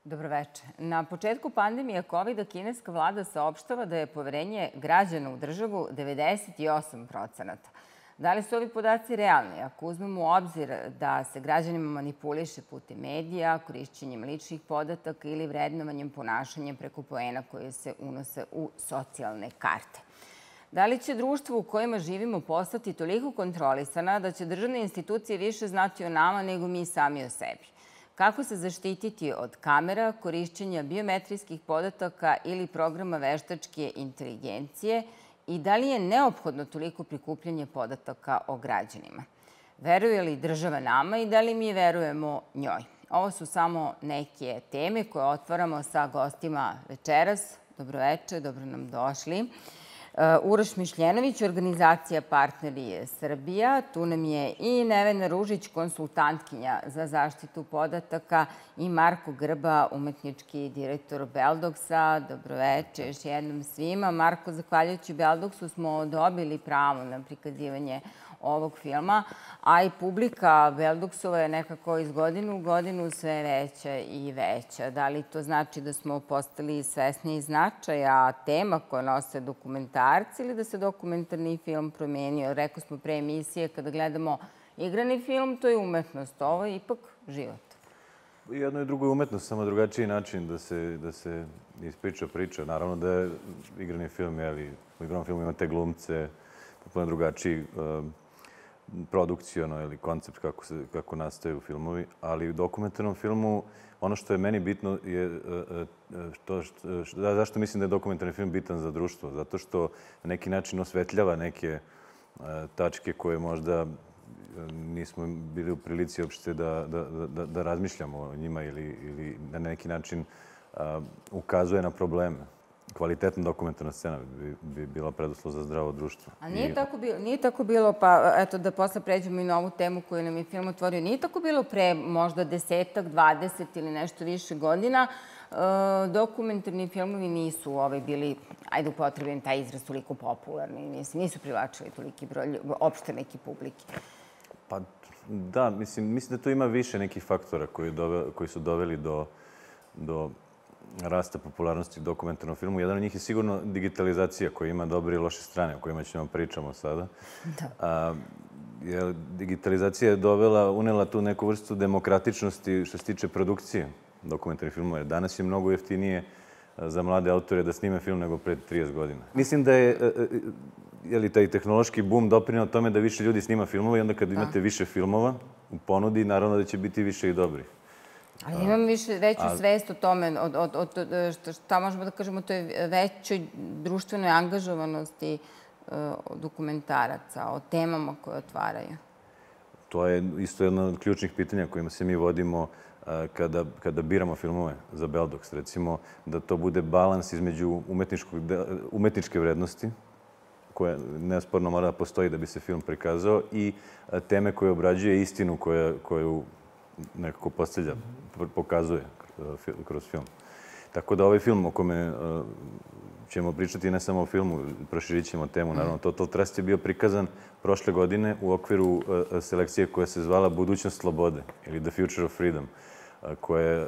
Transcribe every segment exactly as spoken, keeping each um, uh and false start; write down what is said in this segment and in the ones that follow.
Dobroveče. Na početku pandemije kovida kineska vlada saopštava da je poverenje građana u državu devedeset osam procenata. Da li su ovi podaci realni? Ako uzmemo u obzir da se građanima manipuliše putem medija, korišćenjem ličnih podataka ili vrednovanjem ponašanja preko poena koje se unose u socijalne karte. Da li će društvo u kojima živimo postati toliko kontrolisana da će državne institucije više znati o nama nego mi sami o sebi? Kako se zaštititi od kamera, korišćenja biometrijskih podataka ili programa veštačke inteligencije i da li je neophodno toliko prikupljanje podataka o građanima? Veruje li država nama i da li mi verujemo njoj? Ovo su samo neke teme koje otvaramo sa gostima večeras. Dobroveče, dobro nam došli. Uroš Mišljenović, organizacija Partneri Srbija. Tu nam je i Nevena Ružić, konsultantkinja za zaštitu podataka i Marko Grba, umetnički direktor Beldoksa. Dobroveče još jednom svima. Marko, zahvaljujući Beldoksu smo dobili pravo na prikazivanje ovog filma, a i publika Beldoksova je nekako iz godine u godinu sve veća i veća. Da li to znači da smo postali svesni značaja tema koje nose dokumentarci ili da se dokumentarni film promenio? Rekao smo pre emisije, kada gledamo igrani film, to je umetnost, ovo je ipak život. Jedno i drugo je umetnost, samo drugačiji način da se, da se ispriča priča. Naravno da je igrani film, jeli, u igranom filmu imate glumce, potpuno drugačiji produkciono ili koncept kako, se, kako nastaju filmovi, ali u dokumentarnom filmu ono što je meni bitno je to što, što, zašto mislim da je dokumentarni film bitan za društvo. Zato što na neki način osvetljava neke tačke koje možda nismo bili u prilici uopšte da, da, da, da razmišljamo o njima ili, ili na neki način ukazuje na probleme. Kvalitetna dokumentarna scena bi, bi bila preduslov za zdravo društvo. A nije, I... tako bilo, nije tako bilo, pa eto da posle pređemo i na ovu temu koju nam je film otvorio, nije tako bilo pre možda desetak, dvadeset ili nešto više godina, e, dokumentarni filmovi nisu ovaj, bili, ajde upotrebim taj izraz, toliko popularni, nisu, nisu privlačili toliki broj, opšte neki publike. Pa da, mislim, mislim da tu ima više nekih faktora koji, dove, koji su doveli do, do rasta popularnosti dokumentarnog filmu. Jedan od njih je sigurno digitalizacija koja ima dobre i loše strane, o kojima ćemo pričamo sada. Da. A, jer digitalizacija je dovela, unela tu neku vrstu demokratičnosti što se tiče produkcije dokumentarnih filmova. Danas je mnogo jeftinije za mlade autore da snime film nego pre trideset godina. Mislim da je, je li taj tehnološki boom doprineo tome da više ljudi snima filmove i onda kad imate više filmova u ponudi, naravno da će biti više i dobrih. Ali imam više veću svest o tome, od, od, od, što, šta možemo da kažemo, to je većoj društvenoj angažovanosti uh, dokumentaraca, o temama koje otvaraju. To je isto jedno od ključnih pitanja kojima se mi vodimo uh, kada, kada biramo filmove za Beldoks. Recimo, da to bude balans između umetničke vrednosti, koja nesporno mora da postoji da bi se film prikazao, i uh, teme koje obrađuje istinu koja, koju nekako postavlja, pokazuje kroz film. Tako da ovaj film o kome ćemo pričati, ne samo o filmu, proširit ćemo temu, naravno. Total Trust je bio prikazan prošle godine u okviru selekcije koja se zvala Budućnost slobode ili The Future of Freedom, koje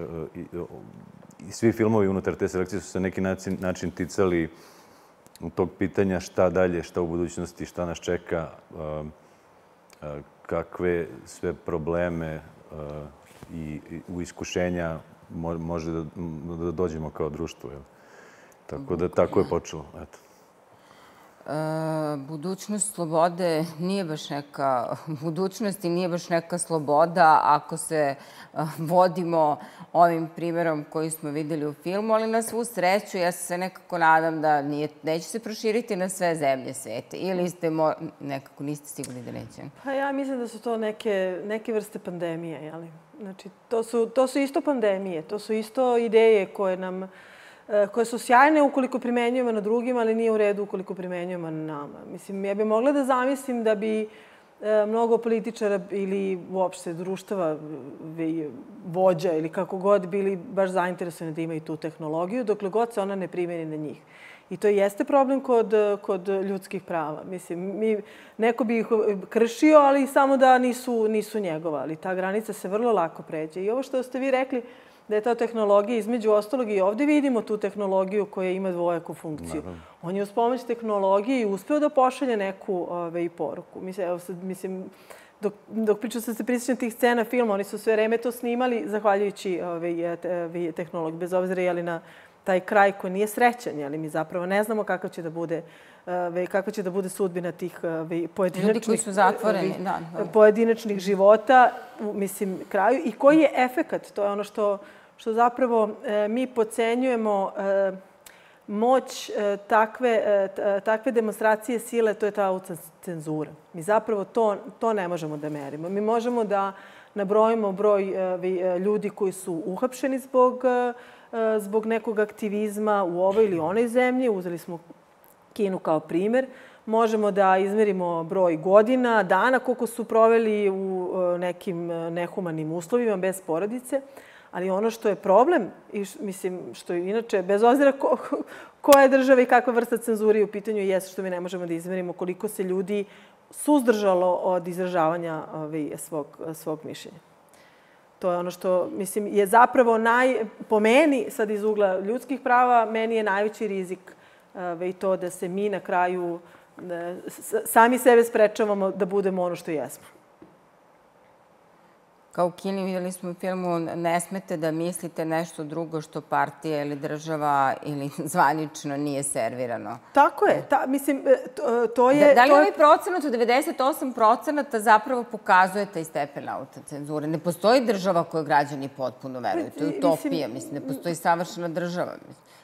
i svi filmovi unutar te selekcije su se na neki način, način ticali tog pitanja šta dalje, šta u budućnosti, šta nas čeka, kakve sve probleme i u iskušenja može da, da dođemo kao društvo. Jel? Tako da tako je počelo. Eto. E, budućnost slobode nije baš neka budućnost i nije baš neka sloboda ako se vodimo ovim primjerom koji smo videli u filmu, ali na svu sreću ja se nekako nadam da nije, neće se proširiti na sve zemlje sveta. Ili ste mo, nekako niste sigurni da neće? Pa ja mislim da su to neke, neke vrste pandemije. Jeli? Znači, to su, to su isto pandemije, to su isto ideje koje nam koje su sjajne ukoliko primenjujemo na drugima, ali nije u redu ukoliko primenjujemo na nama. Mislim, ja bih mogla da zamislim da bi mnogo političara ili uopšte društava, vođa ili kako god bili baš zainteresovani da imaju tu tehnologiju, dokle god se ona ne primeni na njih. I to jeste problem kod, kod ljudskih prava. Mislim, mi, neko bi ih kršio, ali samo da nisu, nisu njegova. Ali ta granica se vrlo lako pređe. I ovo što ste vi rekli, da je ta tehnologija između ostalog i ovde vidimo tu tehnologiju koja ima dvojaku funkciju. On je uz pomoć tehnologije i uspeo da pošalje neku ove, poruku. Mislim, evo sad, mislim, dok, dok pričam sad se prisjećam tih scena filma, oni su sve vreme to snimali zahvaljujući ove, te, tehnologiji, bez obzira je li na taj kraj koji nije srećan, ali mi zapravo ne znamo kako će da bude kako će da bude sudbina tih pojedinačnih, ljudi koji su zatvoreni, da, da. pojedinačnih života, mislim, kraju. I koji je efekat? To je ono što, što zapravo e, mi podcenjujemo e, moć e, takve, e, takve demonstracije sile, to je ta autocenzura. Mi zapravo to, to ne možemo da merimo. Mi možemo da nabrojimo broj e, ljudi koji su uhapšeni zbog, e, zbog nekog aktivizma u ovoj ili onoj zemlji. Uzeli smo Kinu kao primer. Možemo da izmerimo broj godina, dana koliko su proveli u nekim nehumanim uslovima bez porodice. Ali ono što je problem, i mislim, što je inače, bez obzira ko, koja je država i kakva vrsta cenzure u pitanju, jeste što mi ne možemo da izmerimo koliko se ljudi suzdržalo od izražavanja ovaj, svog, svog mišljenja. To je ono što, mislim, je zapravo naj, po meni, sad iz ugla ljudskih prava, meni je najveći rizik i to da se mi na kraju sami sebe sprečavamo da budemo ono što jesmo. Kao u Kini vidjeli smo u filmu ne smete da mislite nešto drugo što partija ili država ili zvanično nije servirano. Tako je. Ta, mislim, to, to je... Da, da li to... ovaj procenat od devedeset osam procenata zapravo pokazuje taj stepen autocenzure? Ne postoji država koju građani potpuno veruju. To je utopija. Mislim, ne postoji savršena država.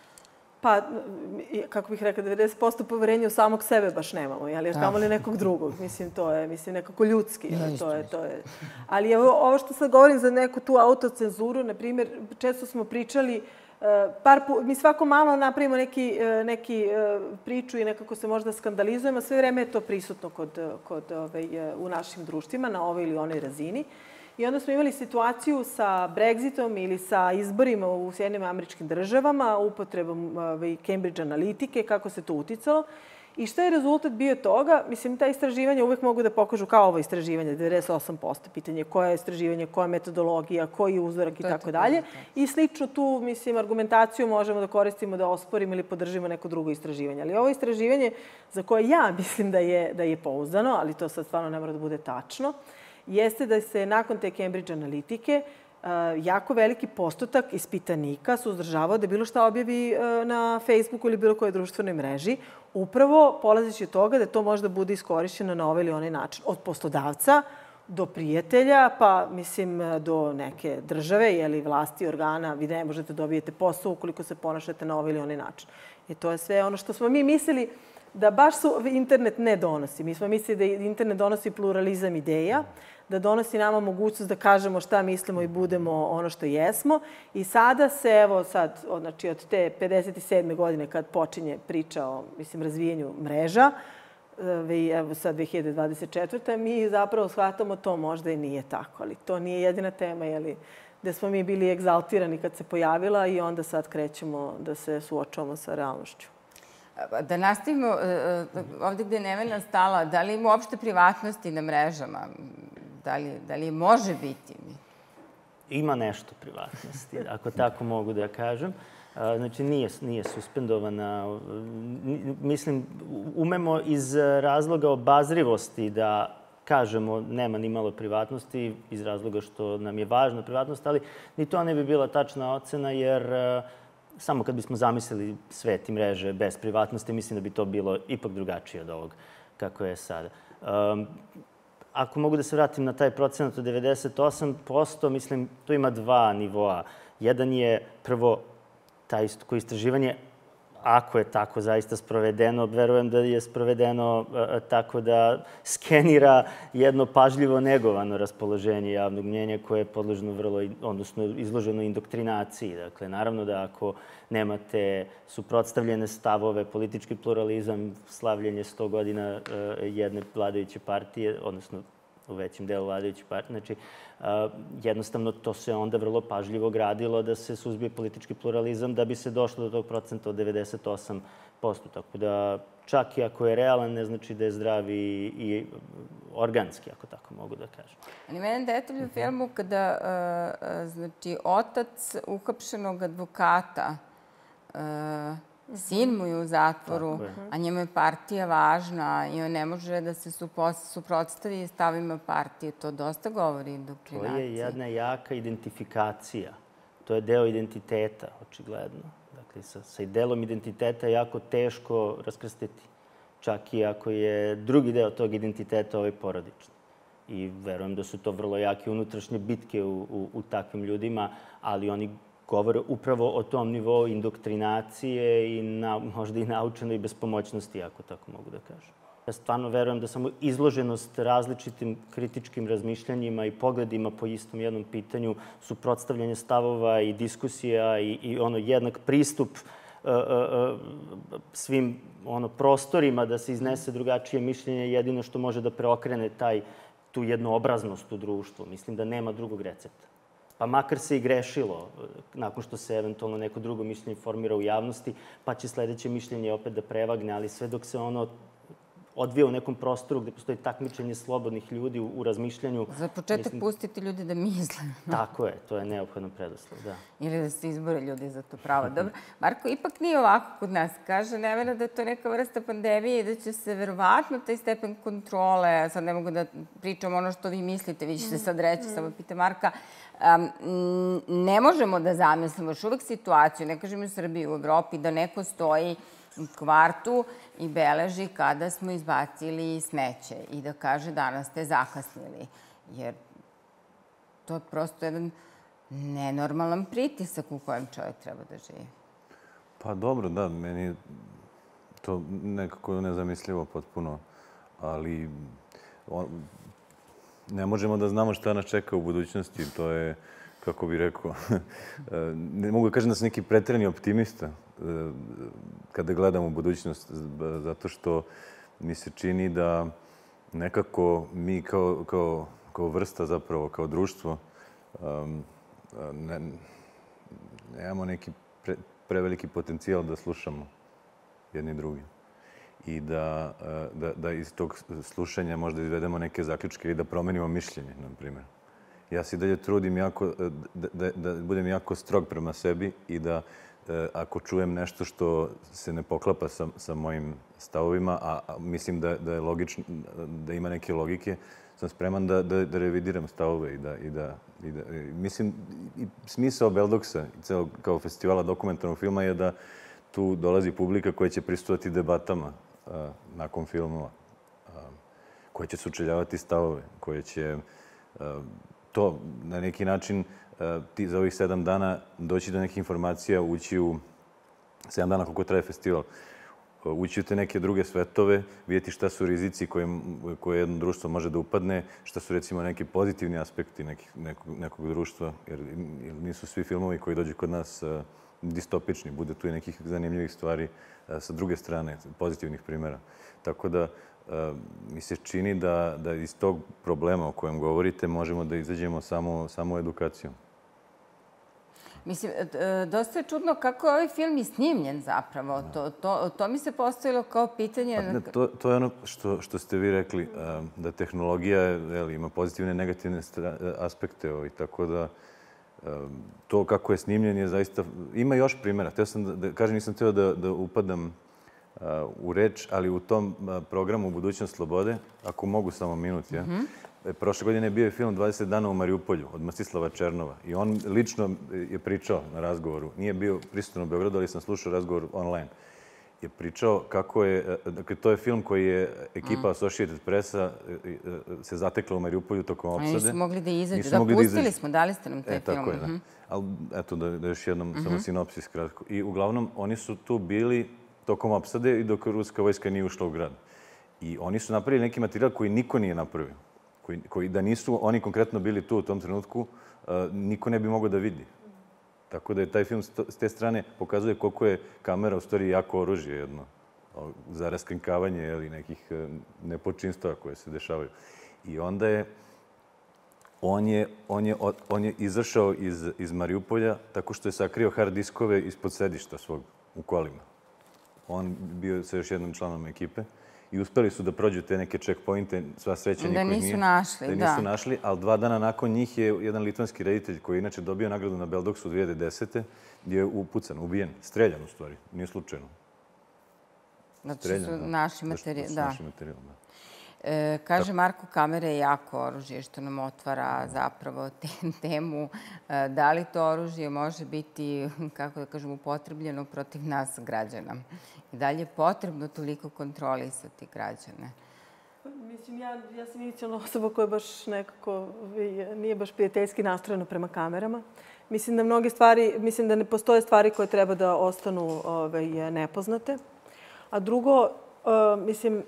Pa, kako bih rekla, devedeset posto poverenja u samog sebe baš nemamo, jer tamo li nekog drugog. Mislim, to je mislim, nekako ljudski. Ja, to je, to je. Ali evo, ovo što sad govorim za neku tu autocenzuru, na primjer, često smo pričali, par pu, mi svako malo napravimo neki, neki priču i nekako se možda skandalizujemo, sve vreme je to prisutno kod, kod, ovaj, u našim društvima na ovoj ili onoj razini. I onda smo imali situaciju sa Brexitom ili sa izborima u Sjedinjenim Američkim Državama, upotrebom Cambridge analitike, kako se to uticalo. I šta je rezultat bio toga? Mislim, ta istraživanja uvek mogu da pokažu kao ovo istraživanje, devedeset osam posto. Pitanje koje je istraživanje, koja je metodologija, koji je uzorak i tako dalje. I slično tu, mislim, argumentaciju možemo da koristimo da osporimo ili podržimo neko drugo istraživanje. Ali ovo istraživanje za koje ja mislim da je, da je pouzdano, ali to sad stvarno ne mora da bude tačno, jeste da se nakon te Cambridge analitike jako veliki postotak ispitanika suzdržavao da bilo šta objavi na Facebooku ili bilo kojoj društvenoj mreži, upravo polazeći od toga da to možda bude iskorišćeno na ovaj ili onaj način. Od poslodavca do prijatelja, pa mislim do neke države ili vlasti, organa, vi ne možete dobijete posao ukoliko se ponašate na ovaj ili onaj način. I to je sve ono što smo mi mislili da baš su internet ne donosi. Mi smo mislili da internet donosi pluralizam ideja, da donosi nama mogućnost da kažemo šta mislimo i budemo ono što jesmo. I sada se, evo sad, od, znači od te pedeset sedme godine kad počinje priča o, mislim, razvijenju mreža, evo sad dve hiljade dvadeset četvrte. mi zapravo shvatamo to možda i nije tako, ali to nije jedina tema, jeli, gde smo mi bili egzaltirani kad se pojavila i onda sad krećemo da se suočavamo sa realnošću. Da nastavimo ovde gde je Neveljna stala, da li ima uopšte privatnosti na mrežama? Da li, da li može biti? Ima nešto privatnosti, ako tako mogu da kažem. Znači, nije, nije suspendovana. Mislim, umemo iz razloga obazrivosti da kažemo nema ni malo privatnosti, iz razloga što nam je važna privatnost, ali ni to ne bi bila tačna ocena, jer samo kad bismo zamislili svet i mreže bez privatnosti, mislim da bi to bilo ipak drugačije od ovog kako je sada. Um, ako mogu da se vratim na taj procenat od devedeset osam posto, mislim, tu ima dva nivoa. Jedan je prvo taj istraživanje, ako je tako zaista sprovedeno, verujem da je sprovedeno tako da skenira jedno pažljivo negovano raspoloženje javnog mnjenja koje je podloženo vrlo, odnosno izloženo indoktrinaciji. Dakle, naravno da ako nemate suprotstavljene stavove, politički pluralizam, slavljenje sto godina jedne vladajuće partije, odnosno u većem delu vladajuće partije. Znači, jednostavno to se onda vrlo pažljivo gradilo da se suzbije politički pluralizam da bi se došlo do tog procenta od devedeset osam posto. Tako da čak i ako je realan, ne znači da je zdrav i, i organski, ako tako mogu da kažem. Ali mene detalj u filmu kada uh, znači, otac uhapšenog advokata, uh, sin mu je u zatvoru, a njemu je partija važna i on ne može da se suprotstavi stavima partije. To dosta govori indoktrinaciji. To je jedna jaka identifikacija. To je deo identiteta, očigledno. Dakle, sa, sa delom identiteta je jako teško raskrstiti. Čak i ako je drugi deo tog identiteta ovaj porodični. I verujem da su to vrlo jake unutrašnje bitke u, u, u takvim ljudima, ali oni govore upravo o tom nivou indoktrinacije i na, možda i naučenoj bespomoćnosti, ako tako mogu da kažem. Ja stvarno verujem da samo izloženost različitim kritičkim razmišljanjima i pogledima po istom jednom pitanju, suprotstavljanje stavova i diskusija i, i ono jednak pristup uh, uh, svim ono prostorima da se iznese drugačije mišljenje, jedino što može da preokrene taj, tu jednoobraznost u društvu. Mislim da nema drugog recepta. Pa makar se i grešilo, nakon što se eventualno neko drugo mišljenje formira u javnosti, pa će sledeće mišljenje opet da prevagne, ali sve dok se ono odvija u nekom prostoru gde postoji takmičenje slobodnih ljudi u, u razmišljanju. Za početak mislim, pustiti ljudi da misle. Tako je, to je neophodan preduslov, da. Ili da se izbore ljudi za to pravo. Dobro, Marko, ipak nije ovako kod nas. Kaže Nevena da je to neka vrsta pandemije i da će se verovatno taj stepen kontrole, sad ne mogu da pričam ono što vi mislite, vi ćete sad reći, samo pita Marka, um, ne možemo da zamislimo još uvek situaciju, ne kažem u Srbiji, u Evropi, da neko stoji u kvartu i beleži kada smo izbacili smeće i da kaže danas ste zakasnili. Jer to je prosto jedan nenormalan pritisak u kojem čovjek treba da živi. Pa dobro, da, meni je to nekako nezamislivo potpuno, ali on, ne možemo da znamo šta nas čeka u budućnosti. To je, kako bih rekao, ne mogu da kažem da sam neki preterani optimista kada gledam u budućnost, zato što mi se čini da nekako mi kao, kao, kao vrsta, zapravo, kao društvo, um, ne, nemamo neki pre, preveliki potencijal da slušamo jedni drugi. I da, da, da iz tog slušanja možda izvedemo neke zaključke i da promenimo mišljenje, na primjer. Ja se dalje trudim jako, da, da, da budem jako strog prema sebi i da ako čujem nešto što se ne poklapa sa, sa mojim stavovima, a, a mislim da, da je logično, da ima neke logike, sam spreman da, da, da revidiram stavove i da, i da, i da i mislim, i smisao Beldoksa, celo kao festivala dokumentarnog filma je da tu dolazi publika koja će prisustvovati debatama a, nakon filmova, a, koja će sučeljavati stavove, koje će a, to na neki način ti za ovih sedam dana doći do nekih informacija, ući u sedam dana koliko traje festival, ući u te neke druge svetove, vidjeti šta su rizici koje, koje jedno društvo može da upadne, šta su recimo neki pozitivni aspekti nekih, nekog, nekog društva, jer, jer nisu svi filmovi koji dođu kod nas uh, distopični, bude tu i nekih zanimljivih stvari uh, sa druge strane, pozitivnih primjera. Tako da uh, mi se čini da, da iz tog problema o kojem govorite možemo da izađemo samo, samo edukacijom. Mislim, dosta je čudno kako je ovaj film i snimljen zapravo. To, to, to mi se postavilo kao pitanje. Pa, ne, to, to je ono što, što ste vi rekli, da tehnologija jel, ima pozitivne i negativne aspekte. Ovaj, tako da to kako je snimljen je zaista... Ima još primjera. Teo sam da, da kažem, nisam teo da, da upadam u reč, ali u tom programu Budućnost slobode, ako mogu samo minut, ja, mm-hmm. Prošle godine je bio film dvadeset dana u Mariupolju od Mstislava Černova i on lično je pričao na razgovoru. Nije bio prisutan u Beogradu, ali sam slušao razgovor online. Je pričao kako je, dakle, to je film koji je ekipa Associated Pressa se zatekla u Mariupolju tokom opsade. Nisu mogli da izađu. Da, pustili smo, dali ste nam taj e, film. Tako je, da. Ali eto, da, da još jednom mm-hmm. samo sinopsis kratko. I uglavnom, oni su tu bili tokom opsade i dok ruska vojska nije ušla u grad. I oni su napravili neki materijal koji niko nije napravio. Koji, koji da nisu oni konkretno bili tu u tom trenutku, uh, niko ne bi mogao da vidi. Tako da je taj film s te strane pokazuje koliko je kamera u stvari jako oružje jedno za raskrinkavanje ili nekih uh, nepočinstava koje se dešavaju. I onda je on je, on je, on je izašao iz, iz Mariupolja tako što je sakrio hard diskove ispod sedišta svog u kolima. on bio sa još jednom članom ekipe i uspeli su da prođu te neke checkpointe, sva sreća niko ih nije. Da nisu našli, da. Da nisu našli, ali dva dana nakon njih je jedan litvanski reditelj koji je inače dobio nagradu na Beldoksu dvije hiljade desete je upucan, ubijen, streljan u stvari, nije slučajno. Znači su naši materijal, da. Naši materijal, da. E, kaže Marko, kamera je jako oružje što nam otvara zapravo te, temu. E, da li to oružje može biti, kako da kažem, upotrebljeno protiv nas građana? I da li je potrebno toliko kontrolisati građane? Mislim, ja, ja sam inicijalna osoba koja baš nekako nije baš prijateljski nastrojena prema kamerama. Mislim da mnoge stvari, mislim da ne postoje stvari koje treba da ostanu ovaj, nepoznate. A drugo, uh, mislim,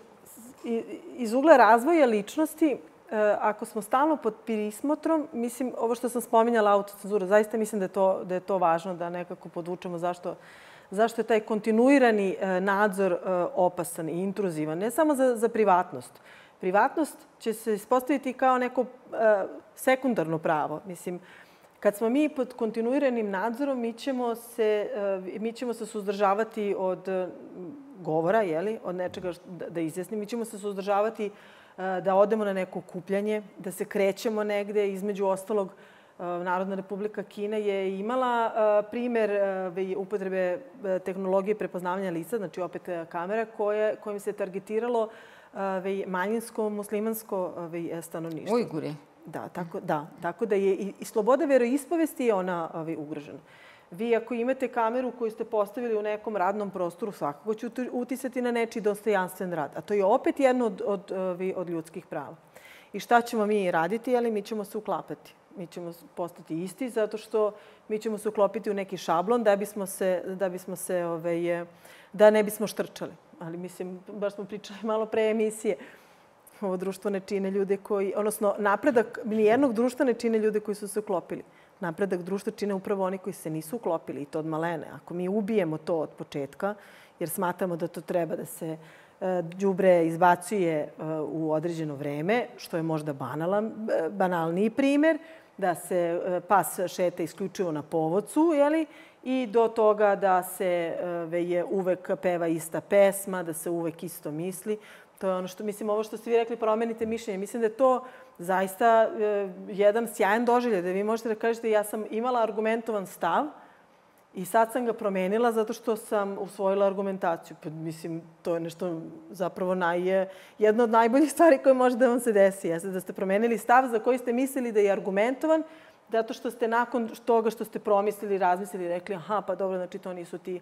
iz ugla razvoja ličnosti, ako smo stalno pod prismotrom, mislim, ovo što sam spominjala, autocenzura, zaista mislim da je to, da je to važno da nekako podvučemo zašto, zašto je taj kontinuirani nadzor opasan i intruzivan, ne samo za, za privatnost. Privatnost će se ispostaviti kao neko sekundarno pravo. Mislim, kad smo mi pod kontinuiranim nadzorom, mi ćemo se, mi ćemo se suzdržavati od govora, jeli, od nečega da izjasnim. Mi ćemo se suzdržavati da odemo na neko okupljanje, da se krećemo negde. Između ostalog, Narodna Republika Kina je imala primer upotrebe tehnologije prepoznavanja lica, znači opet kamera, koje, kojim se targetiralo manjinsko, muslimansko stanovništvo. Ujguri. Da, tako, da, tako da je i, i sloboda veroispovesti je ona ugrožena. Vi ako imate kameru koju ste postavili u nekom radnom prostoru, svakako će uticati na nečiji dostojanstven rad. A to je opet jedno od, od, od ljudskih prava. I šta ćemo mi raditi? Ali mi ćemo se uklapati. Mi ćemo postati isti zato što mi ćemo se uklopiti u neki šablon da bismo se, da bismo se ove, da ne bismo štrčali. Ali mislim, baš smo pričali malo pre emisije. Ovo društvo ne čine ljude koji, odnosno napredak nijednog društva ne čine ljude koji su se uklopili. Napredak društva čine upravo oni koji se nisu uklopili i to od malene. Ako mi ubijemo to od početka, jer smatramo da to treba da se đubre izbacuje u određeno vreme, što je možda banalan, banalniji primer, da se pas šeta isključivo na povodcu, jeli? I do toga da se je uvek peva ista pesma, da se uvek isto misli. To je ono što, mislim, ovo što ste vi rekli, promenite mišljenje. Mislim da je to zaista e, jedan sjajan doživljaj, da vi možete da kažete ja sam imala argumentovan stav i sad sam ga promenila zato što sam usvojila argumentaciju. Pa, mislim, to je nešto zapravo naj, jedna od najboljih stvari koje može da vam se desi. Jeste da ste promenili stav za koji ste mislili da je argumentovan, zato što ste nakon toga što ste promislili, razmislili, rekli aha, pa dobro, znači to nisu ti,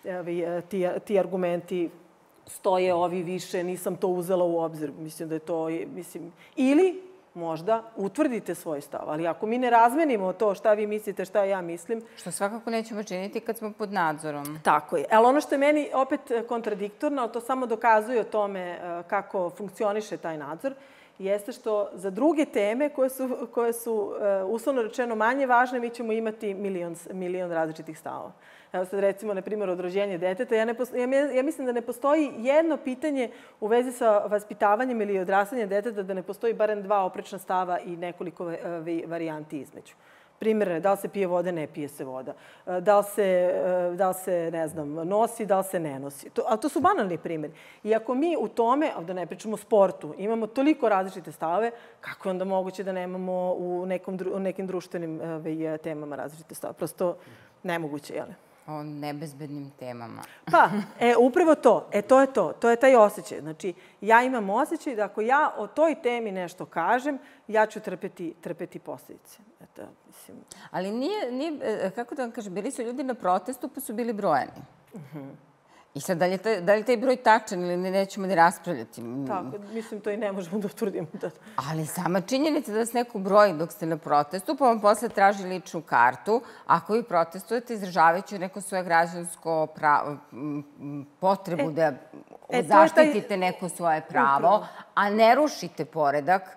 ti, ti argumenti, stoje ovi više, nisam to uzela u obzir. Mislim da je to, mislim, ili možda utvrdite svoj stav. Ali ako mi ne razmenimo to šta vi mislite, šta ja mislim... Što svakako nećemo činiti kad smo pod nadzorom. Tako je. Ali ono što je meni opet kontradiktorno, ali to samo dokazuje o tome kako funkcioniše taj nadzor, jeste što za druge teme koje su, koje su uslovno rečeno manje važne, mi ćemo imati milion, milion različitih stavova. Evo sad recimo, na primjer, od rođenja deteta. Ja, ne posto... ja mislim da ne postoji jedno pitanje u vezi sa vaspitavanjem ili odrastanjem deteta da ne postoji barem dva oprečna stava i nekoliko varijanti između. Primjer, da li se pije voda, ne pije se voda. Da li se, da li se ne znam, nosi, da li se ne nosi. To, ali to su banalni primjeri. I ako mi u tome, da ne pričamo o sportu, imamo toliko različite stavove, kako je onda moguće da nemamo u, nekom, u nekim društvenim temama različite stavove? Prosto nemoguće, jel? O nebezbednim temama. Pa, e, upravo to. E, to je to. To je taj osjećaj. Znači, ja imam osjećaj da ako ja o toj temi nešto kažem, ja ću trpeti, trpeti posljedice. Eto, mislim... Ali nije, nije, kako da vam kažem, bili su ljudi na protestu pa su bili brojani. Uh-huh. I sad, da li je taj, da li je taj broj tačan ili ne, nećemo ni raspravljati? Tako, mislim, to i ne možemo da utvrdimo. Ali sama činjenica da se neko broji dok ste na protestu, pa vam posle traži ličnu kartu, ako vi protestujete, izražavajući neko svoje građansko pravo, potrebu e, da e, zaštitite taj... neko svoje pravo, upravo. A ne rušite poredak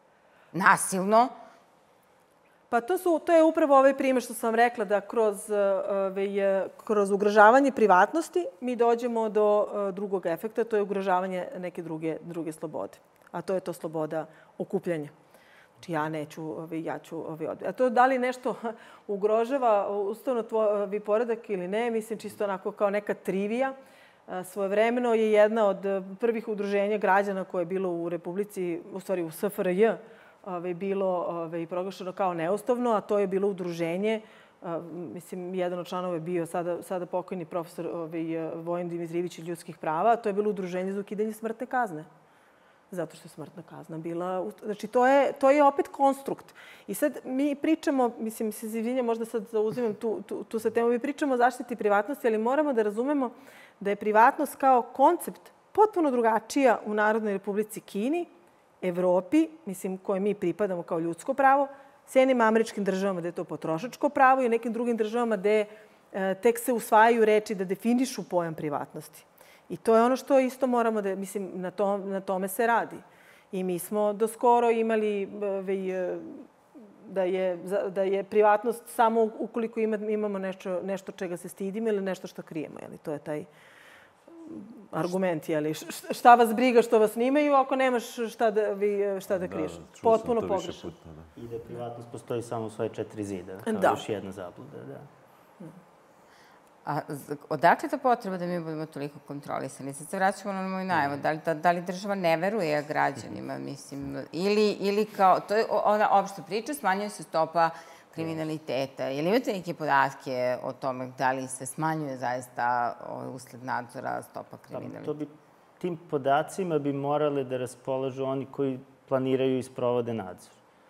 nasilno. Pa to, su, to je upravo ovaj primjer što sam rekla da kroz, ove, kroz ugrožavanje privatnosti mi dođemo do drugog efekta, to je ugrožavanje neke druge, druge slobode. A to je to sloboda okupljanja. Znači ja neću, ove, ja ću ove, odbiti. A to da li nešto ugrožava ustavno tvoj poredak ili ne, mislim čisto onako kao neka trivija. Svojevremeno je jedna od prvih udruženja građana koje je bilo u Republici, u stvari u S F R J, bilo proglašeno kao neustavno, a to je bilo udruženje, mislim, jedan od članova je bio sada, sada pokojni profesor Vojin Dimitrijević iz ljudskih prava, a to je bilo udruženje za ukidanje smrtne kazne. Zato što je smrtna kazna bila... Znači, to je, to je opet konstrukt. I sad mi pričamo, mislim, se izvinjam, možda sad zauzimam tu, tu, tu sa temu, mi pričamo o zaštiti privatnosti, ali moramo da razumemo da je privatnost kao koncept potpuno drugačija u Narodnoj Republici Kini, Evropi, mislim, koje mi pripadamo kao ljudsko pravo, Sjedinjenim Američkim Državama gde je to potrošačko pravo i u nekim drugim državama gde e, tek se usvajaju reči da definišu pojam privatnosti. I to je ono što isto moramo da, mislim, na, to, na tome se radi. I mi smo do skoro imali da je, da je privatnost samo ukoliko ima, imamo nešto, nešto čega se stidimo ili nešto što krijemo. Jeli? To je taj argument. Jeli? Šta vas briga što vas snimaju ako nemaš šta da, vi, šta da kriješ. Da, potpuno pogrešno. Da. I da privatnost postoji samo u svoje četiri zida. Kao da. Još jedna zabluda. Da. A odakle ta potreba da mi budemo toliko kontrolisani? Sad se vraćamo na moju najavu. Da li, da, da li država ne veruje građanima? Mislim, ili, ili kao, to je ona opšta priča, smanjuje se stopa kriminaliteta. Je li imate neke podatke o tome da li se smanjuje zaista usled nadzora stopa kriminaliteta? To bi, tim podacima bi morali da raspolažu oni koji planiraju i sprovode nadzor.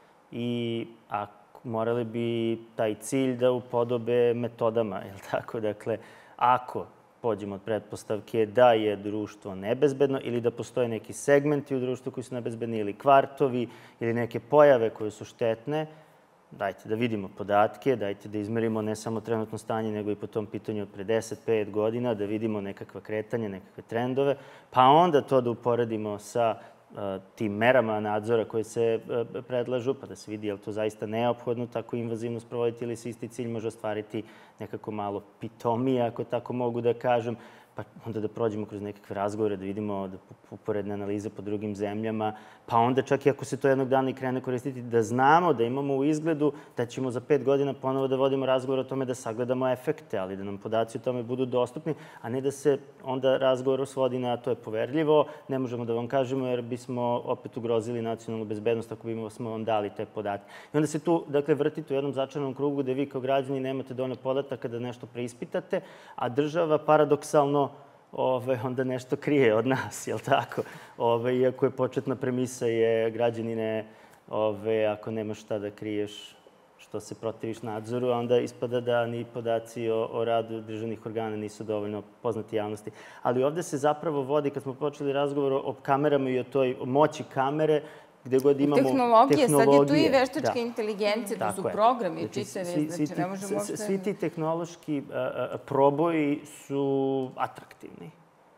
I ako morali bi taj cilj da upodobe metodama, je li tako? Dakle, ako pođemo od pretpostavke da je društvo nebezbedno ili da postoje neki segmenti u društvu koji su nebezbedni ili kvartovi ili neke pojave koje su štetne, dajte da vidimo podatke, dajte da izmerimo ne samo trenutno stanje, nego i po tom pitanju od pre deset do pet godina, da vidimo nekakva kretanja, nekakve trendove, pa onda to da uporedimo sa tim merama nadzora koje se predlažu, pa da se vidi je li to zaista neophodno tako invazivno sprovoditi ili se isti cilj može ostvariti nekako malo pitomije, ako tako mogu da kažem, pa onda da prođemo kroz nekakve razgovore, da vidimo da uporedne analize po drugim zemljama, pa onda čak i ako se to jednog dana i krene koristiti, da znamo, da imamo u izgledu da ćemo za pet godina ponovo da vodimo razgovor o tome da sagledamo efekte, ali da nam podaci o tome budu dostupni, a ne da se onda razgovor svodi na to je poverljivo, ne možemo da vam kažemo jer bismo opet ugrozili nacionalnu bezbednost ako bi smo vam dali te podatke. I onda se tu, dakle, vrtite u jednom začaranom krugu gde vi kao građani nemate dovoljno podataka da nešto preispitate, a država paradoksalno Ove, onda nešto krije od nas, jel tako? Ove, iako je početna premisa je građanine, ove, ako nemaš šta da kriješ, što se protiviš nadzoru, onda ispada da ni podaci o, o radu državnih organa nisu dovoljno poznati javnosti. Ali ovde se zapravo vodi, kad smo počeli razgovor o kamerama i o toj moći kamere, gde god imamo tehnologije. Sad je tu i veštačka inteligencija, to su programi čitave, znači ne možemo uopšte... Svi ti tehnološki proboji su atraktivni.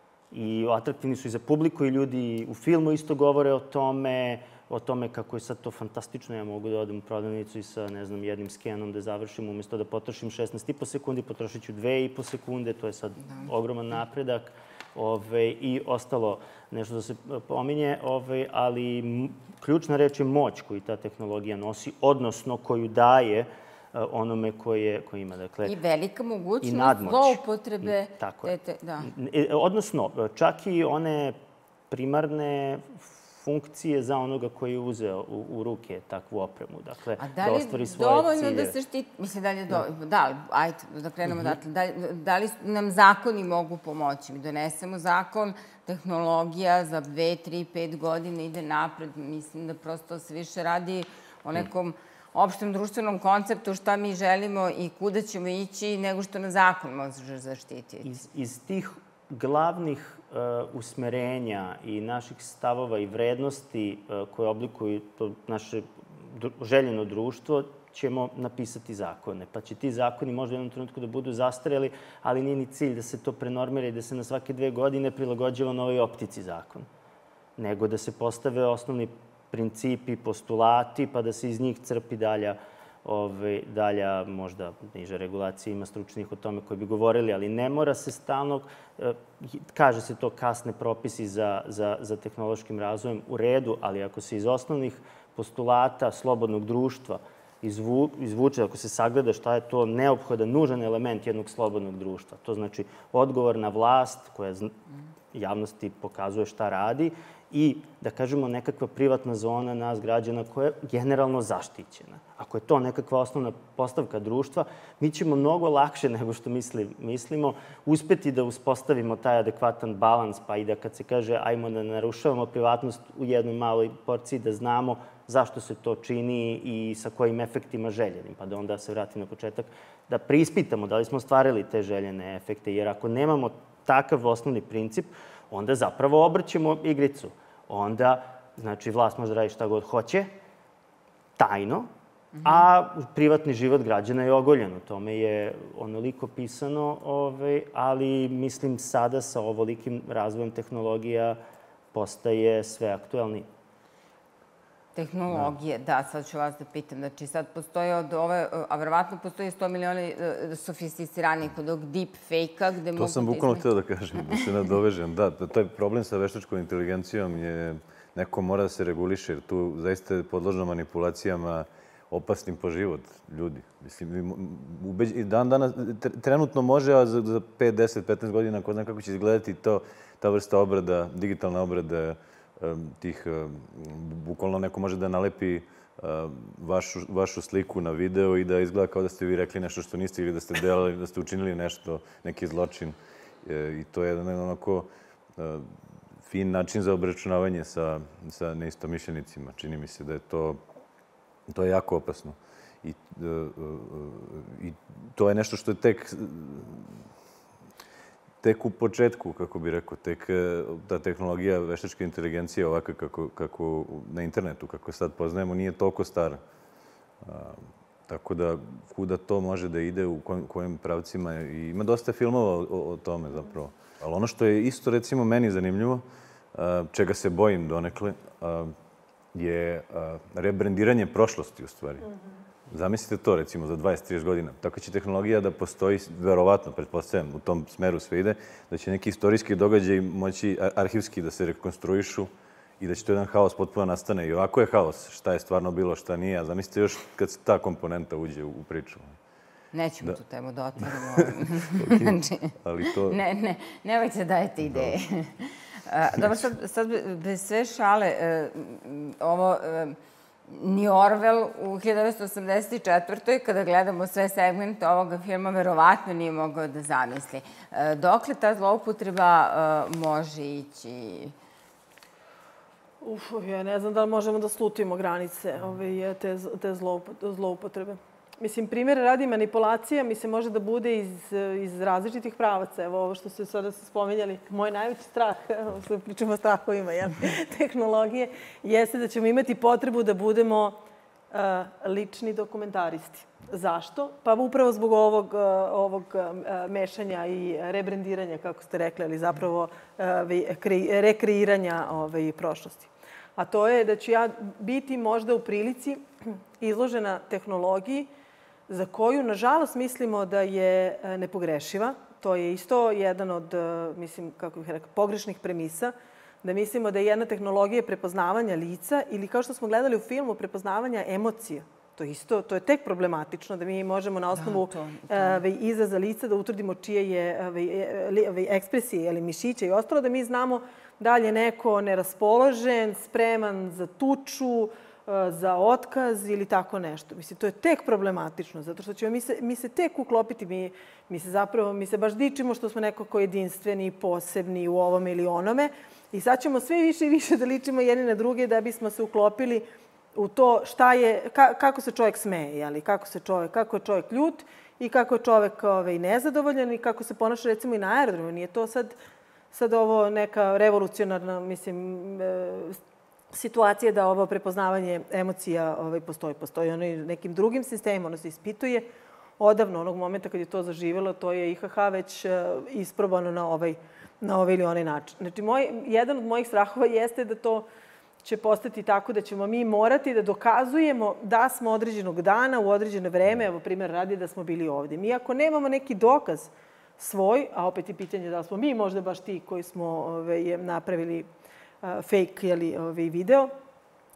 I atraktivni su i za publiku i ljudi u filmu isto govore o tome, o tome kako je sad to fantastično. Ja mogu da odem u prodavnicu i sa, ne znam, jednim skenom da završim, umjesto da potrošim šesnaest i po sekundi, potrošit ću dve i po sekunde. To je sad ogroman napredak. Ove, i ostalo nešto da se pominje, ove, ali ključna reč je moć koju ta tehnologija nosi, odnosno koju daje onome koje, koji ima. Dakle, i velika mogućnost zloupotrebe. Tako je. Da. Odnosno, čak i one primarne funkcije za onoga koji je uzeo u, u ruke takvu opremu. Dakle, a da li da svoje dovoljno ciljeve. Da se štiti? Mislim, da li je dovoljno? Da, ajde, da krenemo odatle. Da, da li nam zakoni mogu pomoći? Mi donesemo zakon, tehnologija za dve, tri, pet godine ide napred. Mislim da prosto se više radi o nekom opštem društvenom konceptu šta mi želimo i kuda ćemo ići nego što na zakon može zaštititi. Iz, iz tih glavnih usmerenja i naših stavova i vrednosti koje oblikuju to naše željeno društvo, ćemo napisati zakone. Pa će ti zakoni možda u jednom trenutku da budu zastarjeli, ali nije ni cilj da se to prenormira i da se na svake dve godine prilagođava novoj optici zakon. Nego da se postave osnovni principi, postulati, pa da se iz njih crpi dalja Ove, dalja, možda niža regulacija, ima stručnih o tome koji bi govorili, ali ne mora se stalno, kaže se to kasne propisi za, za, za tehnološkim razvojem u redu, ali ako se iz osnovnih postulata slobodnog društva izvuče, ako se sagleda šta je to neophodan, nužan element jednog slobodnog društva. To znači odgovorna vlast koja javnosti pokazuje šta radi i, da kažemo, nekakva privatna zona nas građana koja je generalno zaštićena. Ako je to nekakva osnovna postavka društva, mi ćemo mnogo lakše nego što mislimo uspeti da uspostavimo taj adekvatan balans, pa i da kad se kaže ajmo da narušavamo privatnost u jednoj maloj porciji, da znamo zašto se to čini i sa kojim efektima željenim. Pa da onda se vratim na početak, da preispitamo da li smo ostvarili te željene efekte, jer ako nemamo takav osnovni princip, onda zapravo obrćemo igricu. Onda, znači, vlast može da radi šta god hoće, tajno, a privatni život građana je ogoljen. O tome je onoliko pisano, ali mislim sada sa ovolikim razvojem tehnologija postaje sve aktuelniji. Tehnologije, da, sad ću vas da pitam. Znači, sad postoje od ove, a verovatno postoje sto miliona sofisticiranih od ovog deep fake-a gde mogu... To sam bukvalno htio da kažem, da se nadovežem. Da, taj problem sa veštačkom inteligencijom je neko mora da se reguliše, jer tu zaista je podložno manipulacijama opasnim po život ljudi. Mislim, i dan danas, trenutno može, a za pet, deset, petnaest godina, ko zna kako će izgledati to, ta vrsta obrada, digitalna obrada tih, bukvalno neko može da nalepi vašu sliku na video i da izgleda kao da ste vi rekli nešto što niste ili da ste delali, da ste učinili nešto, neki zločin. I to je jedan onako fin način za obračunavanje sa neistomišljenicima. Čini mi se da je to to je jako opasno. I to je nešto što je tek tek u početku, kako bih rekao, tek ta tehnologija veštačke inteligencije ovakva kako na internetu, kako sad poznajemo, nije toliko stara. Tako da, kuda to može da ide, u kojim pravcima. I ima dosta filmova o tome, zapravo. Ali ono što je isto, recimo, meni zanimljivo, čega se bojim donekle, je rebrendiranje prošlosti, u stvari. Zamislite to, recimo, za dvadeset do trideset godina. Tako će tehnologija da postoji, verovatno, pretpostavljam, u tom smeru sve ide, da će neki istorijski događaj moći arhivski da se rekonstruišu i da će to jedan haos potpuno nastane. I ovako je haos, šta je stvarno bilo, šta nije. A zamislite još kad ta komponenta uđe u priču. Nećemo tu temu da otvorimo. Ne, ne, nemojte dajete ideje. Dobro, sad bez sve šale, ovo ni Orwell u hiljadu devetsto osamdeset četvrtoj kada gledamo sve segmente ovoga filma, verovatno nije mogao da zamisli. Dokle ta zloupotreba može ići? Uf, ja ne znam da li možemo da slutimo granice te zloupotrebe. Mislim, primjer radi manipulacija, mislim, može da bude iz različitih pravaca. Evo, ovo što ste sada spomenjali, moj najveći strah, što pričamo o strahovima, tehnologije, jeste da ćemo imati potrebu da budemo lični dokumentaristi. Zašto? Pa upravo zbog ovog mešanja i rebrendiranja, kako ste rekli, ali zapravo rekreiranja prošlosti. A to je da ću ja biti možda u prilici izložena tehnologiji za koju, nažalost, mislimo da je nepogrešiva. To je isto jedan od, mislim, kako bih rekao, pogrešnih premisa, da mislimo da je jedna tehnologija prepoznavanja lica ili, kao što smo gledali u filmu, prepoznavanja emocija. To je isto, to je tek problematično, da mi možemo na osnovu izraza lica da utvrdimo čije je ekspresije ili mišića i ostalo, da mi znamo da li je neko neraspoložen, spreman za tuču, za otkaz ili tako nešto. Mislim, to je tek problematično, zato što ćemo mi se tek uklopiti, mi se zapravo, mi se baš dičimo što smo nekako jedinstveni, posebni u ovome ili onome i sad ćemo sve više i više da ličimo jedni na druge da bismo se uklopili u to šta je, kako se čovjek smeje, kako se čovjek, kako je čovjek ljut i kako je čovjek nezadovoljan i kako se ponaša recimo i na aerodromu. Nije to sad sad ovo neka revolucionarna, mislim, situacija da ovo prepoznavanje emocija postoji. Postoji ono i nekim drugim sistemima, ono se ispituje. Odavno, onog momenta kad je to zaživjelo, to je I H H već isprobano na ovaj ili onaj način. Znači, jedan od mojih strahova jeste da to će postati tako da ćemo mi morati da dokazujemo da smo određenog dana u određeno vreme, evo primjer radi, da smo bili ovdje. Mi ako nemamo neki dokaz svoj, a opet je pitanje da li smo mi možda baš ti koji smo napravili fake video,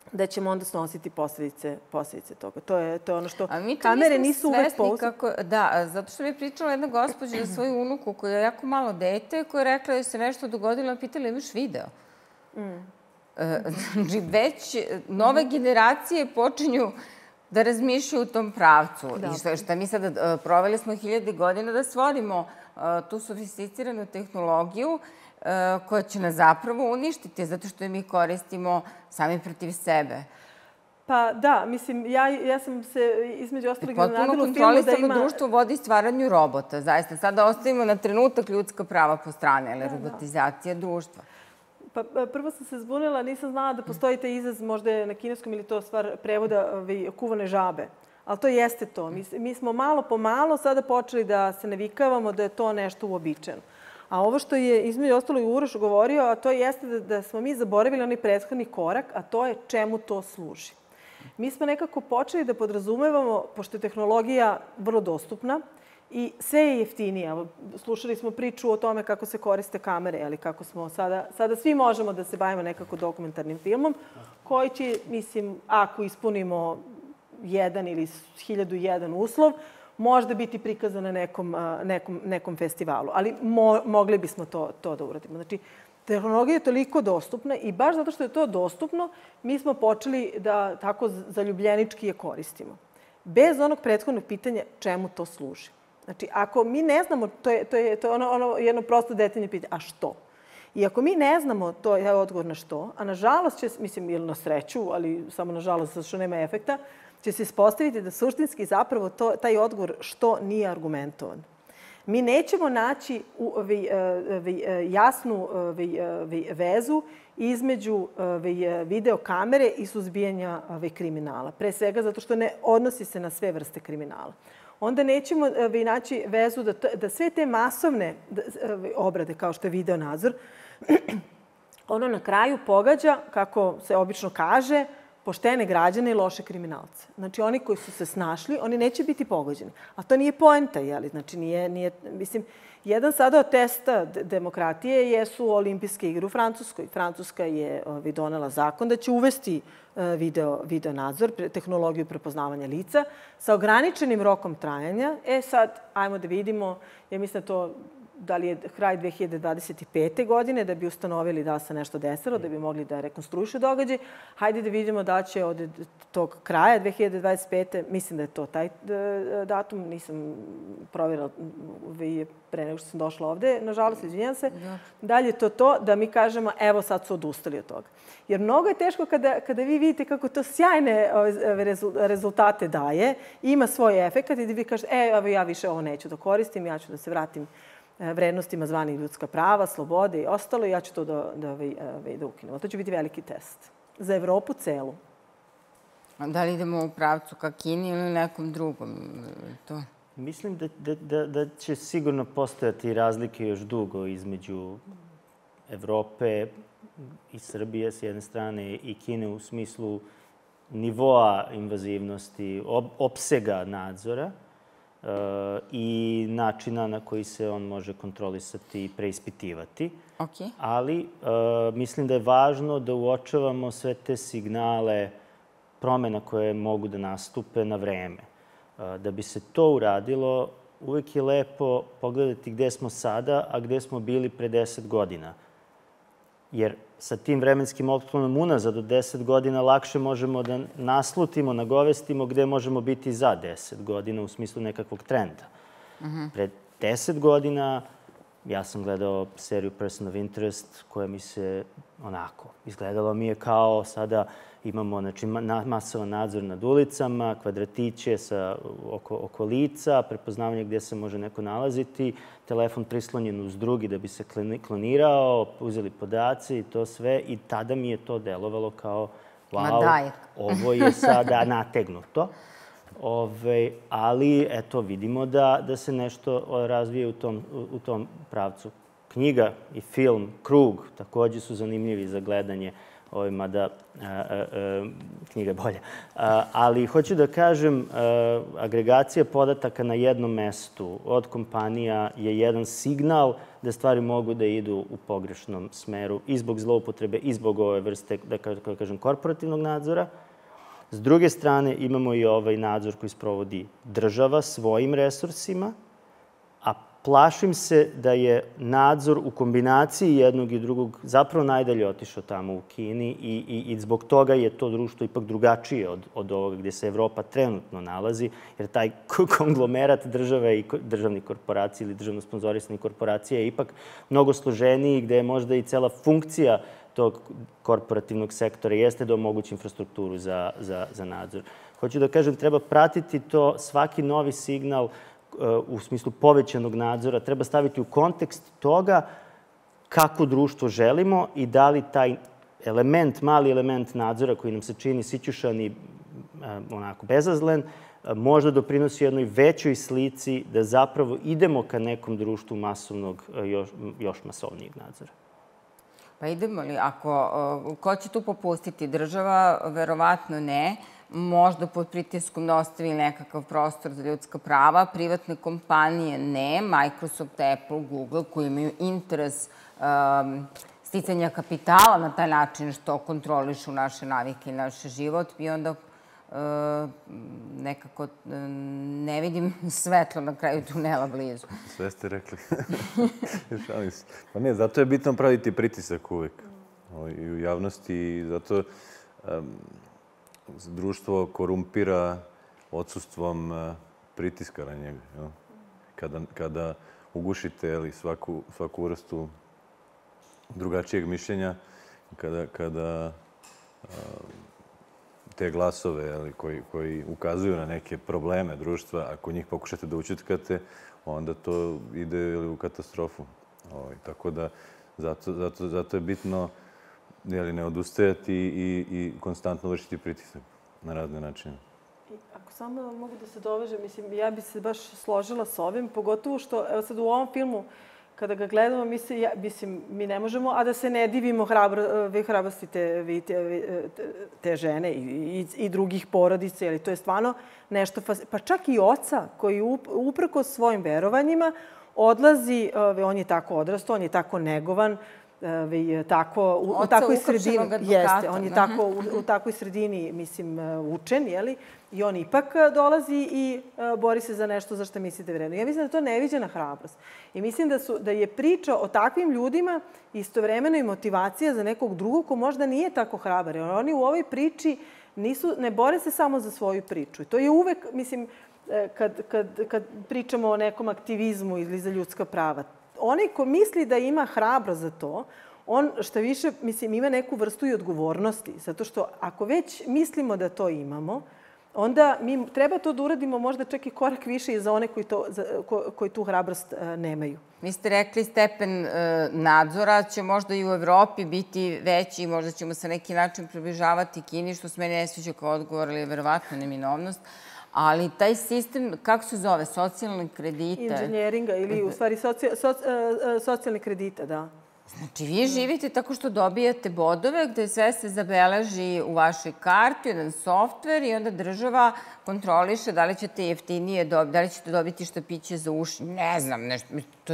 da ćemo onda snositi posljedice, posljedice toga. To je, to je ono što A mi to kamere nismo nisu uvek svesni pouzdane. kako... Da, zato što mi je pričala jedna gospođa za svoju unuku koja je jako malo dete, koja je rekla da se nešto dogodilo, pitala imaš video. Mm. E, znači, već nove generacije počinju da razmišljaju u tom pravcu. Da. I šta, šta mi sada proveli smo hiljade godina da stvorimo tu sofisticiranu tehnologiju koja će nas zapravo uništiti, zato što je mi koristimo sami protiv sebe. Pa da, mislim, ja, ja sam se između ostalog iznenadila u filmu da ima... Potpuno kontrolisano društvo vodi stvaranju robota. Zaista, sada ostavimo na trenutak ljudska prava po strane, ali robotizacija društva. Pa prvo sam se zbunila, nisam znala da postoji taj izraz, možda je na kineskom ili to stvar prevoda kuvane žabe. Ali to jeste to. Mi, mi smo malo po malo sada počeli da se navikavamo da je to nešto uobičajeno. A ovo što je između ostalo i Uroš govorio, a to jeste da, da smo mi zaboravili onaj prethodni korak, a to je čemu to služi. Mi smo nekako počeli da podrazumevamo, pošto je tehnologija vrlo dostupna i sve je jeftinije. Slušali smo priču o tome kako se koriste kamere, ali kako smo sada, sada svi možemo da se bavimo nekako dokumentarnim filmom, koji će, mislim, ako ispunimo jedan ili hiljadu i jedan uslov, možda biti prikazan na nekom, nekom, nekom festivalu. Ali mo, mogli bismo to, to da uradimo. Znači, tehnologija je toliko dostupna i baš zato što je to dostupno, mi smo počeli da tako zaljubljenički je koristimo. Bez onog prethodnog pitanja čemu to služi. Znači, ako mi ne znamo, to je, to je, to je ono, ono jedno prosto detaljno pitanje, a što? I ako mi ne znamo, to je odgovor na što, a nažalost će, mislim, ili na sreću, ali samo nažalost, zato što nema efekta, će se ispostaviti da suštinski zapravo to, taj odgovor što nije argumentovan. Mi nećemo naći jasnu vezu između videokamere i suzbijanja kriminala. Pre svega zato što ne odnosi se na sve vrste kriminala. Onda nećemo naći vezu da, da sve te masovne obrade, kao što je video nadzor, ono na kraju pogađa, kako se obično kaže, poštene građane i loše kriminalce. Znači, oni koji su se snašli, oni neće biti pogođeni. A to nije poenta, jeli? Znači, nije, nije, mislim, jedan sada od testa demokratije jesu olimpijske igre u Francuskoj. Francuska je donela zakon da će uvesti video, video nadzor, tehnologiju prepoznavanja lica sa ograničenim rokom trajanja. E sad, ajmo da vidimo, ja mislim da to da li je kraj dve hiljade dvadeset pete. godine, da bi ustanovili da se nešto desilo, da bi mogli da rekonstruišu događaj. Hajde da vidimo da će od tog kraja dve hiljade dvadeset pete. mislim da je to taj datum, nisam provjerila pre nego što sam došla ovde, nažalost, izvinjam se. Da li je to to da mi kažemo, evo sad su odustali od toga. Jer mnogo je teško kada, kada vi vidite kako to sjajne rezultate daje, ima svoj efekat i da vi kažete, e, evo ja više ovo neću da koristim, ja ću da se vratim vrednostima zvanih ljudska prava, slobode i ostalo, ja ću to da, da, da ukinemo. To će biti veliki test. Za Evropu celu. Da li idemo u pravcu ka Kini ili nekom drugom? To? Mislim da, da, da, da će sigurno postojati razlike još dugo između Evrope i Srbije s jedne strane i Kine u smislu nivoa invazivnosti, ob, opsega nadzora i načina na koji se on može kontrolisati i preispitivati. Okay. Ali mislim da je važno da uočavamo sve te signale promjena koje mogu da nastupe na vreme. Da bi se to uradilo, uvijek je lepo pogledati gde smo sada, a gde smo bili pre deset godina. Jer sa tim vremenskim otklonom unazad od deset godina lakše možemo da naslutimo, nagovestimo gde možemo biti za deset godina u smislu nekakvog trenda. Mm-hmm. Pre deset godina ja sam gledao seriju Person of Interest koja mi se onako izgledala mi je kao sada imamo znači, masovan nadzor nad ulicama, kvadratiće sa, oko, oko lica, prepoznavanje gdje se može neko nalaziti, telefon prislonjen uz drugi da bi se klonirao, uzeli podaci i to sve. I tada mi je to delovalo kao, wow, ovo je sada nategnuto. Ove, ali, eto, vidimo da, da se nešto razvije u tom, u tom pravcu. Knjiga i film Krug također su zanimljivi za gledanje. mada knjiga je bolja. Ali hoću da kažem, agregacija podataka na jednom mestu od kompanija je jedan signal da stvari mogu da idu u pogrešnom smeru i zbog zloupotrebe i zbog ove vrste, da kažem, korporativnog nadzora. S druge strane, imamo i ovaj nadzor koji sprovodi država svojim resursima, a plašim se da je nadzor u kombinaciji jednog i drugog zapravo najdalje otišao tamo u Kini i zbog toga je to društvo ipak drugačije od ovoga gdje se Evropa trenutno nalazi, jer taj konglomerat države i državnih korporacija ili državno sponzorisanih korporacija je ipak mnogo složeniji, gdje je možda i cela funkcija tog korporativnog sektora jeste da omogući infrastrukturu za nadzor. Hoću da kažem, treba pratiti to, svaki novi signal u smislu povećanog nadzora treba staviti u kontekst toga kako društvo želimo i da li taj element, mali element nadzora koji nam se čini sićušan i onako bezazlen, možda doprinosi jednoj većoj slici da zapravo idemo ka nekom društvu masovnog, još masovnijeg nadzora. Pa idemo li? Ako, ko će tu popustiti? Država? Verovatno ne. Možda pod pritiskom da ostavi nekakav prostor za ljudska prava. Privatne kompanije ne. Microsoft, Apple, Google koji imaju interes sticanja kapitala na taj način što kontrolišu naše navike i naš život. I onda nekako ne vidim svetlo na kraju tunela blizu. Sve ste rekli. Šalim se. Pa ne, zato je bitno praviti pritisak uvek i u javnosti i zato društvo korumpira odsustvom pritiska na njega. Kada ugušite svaku vrstu drugačijeg mišljenja, kada te glasove koji ukazuju na neke probleme društva, ako njih pokušate da ućutkate, onda to ide u katastrofu. Tako da zato je bitno ne odustajati i konstantno vršiti pritisak na razne načine. Ako samo mogu da se dovežem, mislim, ja bi se baš složila s ovim, pogotovo što, evo sad u ovom filmu, kada ga gledamo, mislim, mi ne možemo, a da se ne divimo hrabrosti te žene i drugih porodica, jer to je stvarno nešto, pa čak i oca koji uprkos svojim verovanjima odlazi, on je tako odrastao, on je tako negovan, u takvoj sredini, jeste, on je tako u takvoj sredini, mislim, učen, jeli, i on ipak dolazi i bori se za nešto za što mislite vredno. Ja mislim da to neviđena hrabrost. I mislim da je priča o takvim ljudima istovremeno i motivacija za nekog drugog ko možda nije tako hrabar. Jer oni u ovoj priči ne bore se samo za svoju priču. I to je uvek, mislim, kad pričamo o nekom aktivizmu ili za ljudska prava, onaj ko misli da ima hrabrost za to, on što više, mislim, ima neku vrstu i odgovornosti. Zato što ako već mislimo da to imamo, onda mi treba to da uradimo možda čak i korak više i za one koji tu hrabrost nemaju. Vi ste rekli stepen nadzora će možda i u Evropi biti veći i možda ćemo se neki način približavati Kini, što se meni ne sviđa kao odgovor, ali je verovatno neminovnost. Ali taj sistem, kako se zove, socijalne kredite? Inženjeringa ili u stvari socijalne kredite, da. Znači, vi živite tako što dobijate bodove gde sve se zabeleži u vašoj karti, jedan softver i onda država kontroliše da li ćete jeftinije dobiti, da li ćete dobiti štapiće za uši, ne znam, nešto.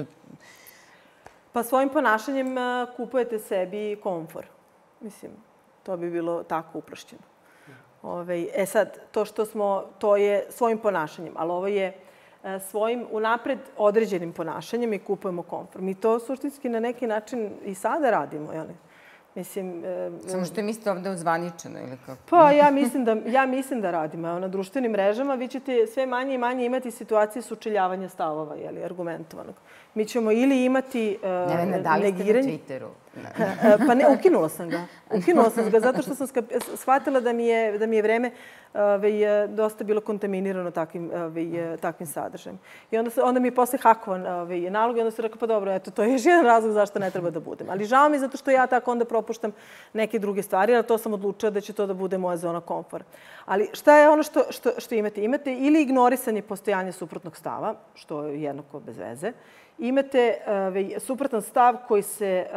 Pa svojim ponašanjem kupujete sebi komfor. Mislim, to bi bilo tako uprošćeno. E sad, to što smo, to je svojim ponašanjem, ali ovo je svojim unapred određenim ponašanjem i kupujemo komfor. Mi to suštinski na neki način i sada radimo, jel? Mislim... Samo što mislite ovde uzvaničeno ili kako? Pa ja mislim da radimo. Na društvenim mrežama vi ćete sve manje i manje imati situacije sučeljavanja stavova, jel, argumentovanog. Mi ćemo ili imati negiranje... Ne, da li ste na Twitteru? Pa ne, ukinula sam ga. Ukinula sam ga zato što sam shvatila da mi je vreme dosta bilo kontaminirano takvim sadržajem. I onda mi je posle hakovan nalog i onda se rekao, pa dobro, eto, to je još jedan razlog zašto ne treba da budem. Ali žao mi zato što ja tako onda propuštam neke druge stvari, ali to sam odlučila da će to da bude moja zona komfora. Ali šta je ono što imate? Imate ili ignorisanje postojanja suprotnog stava, što je jednako bez veze. Imate suprotan stav koji se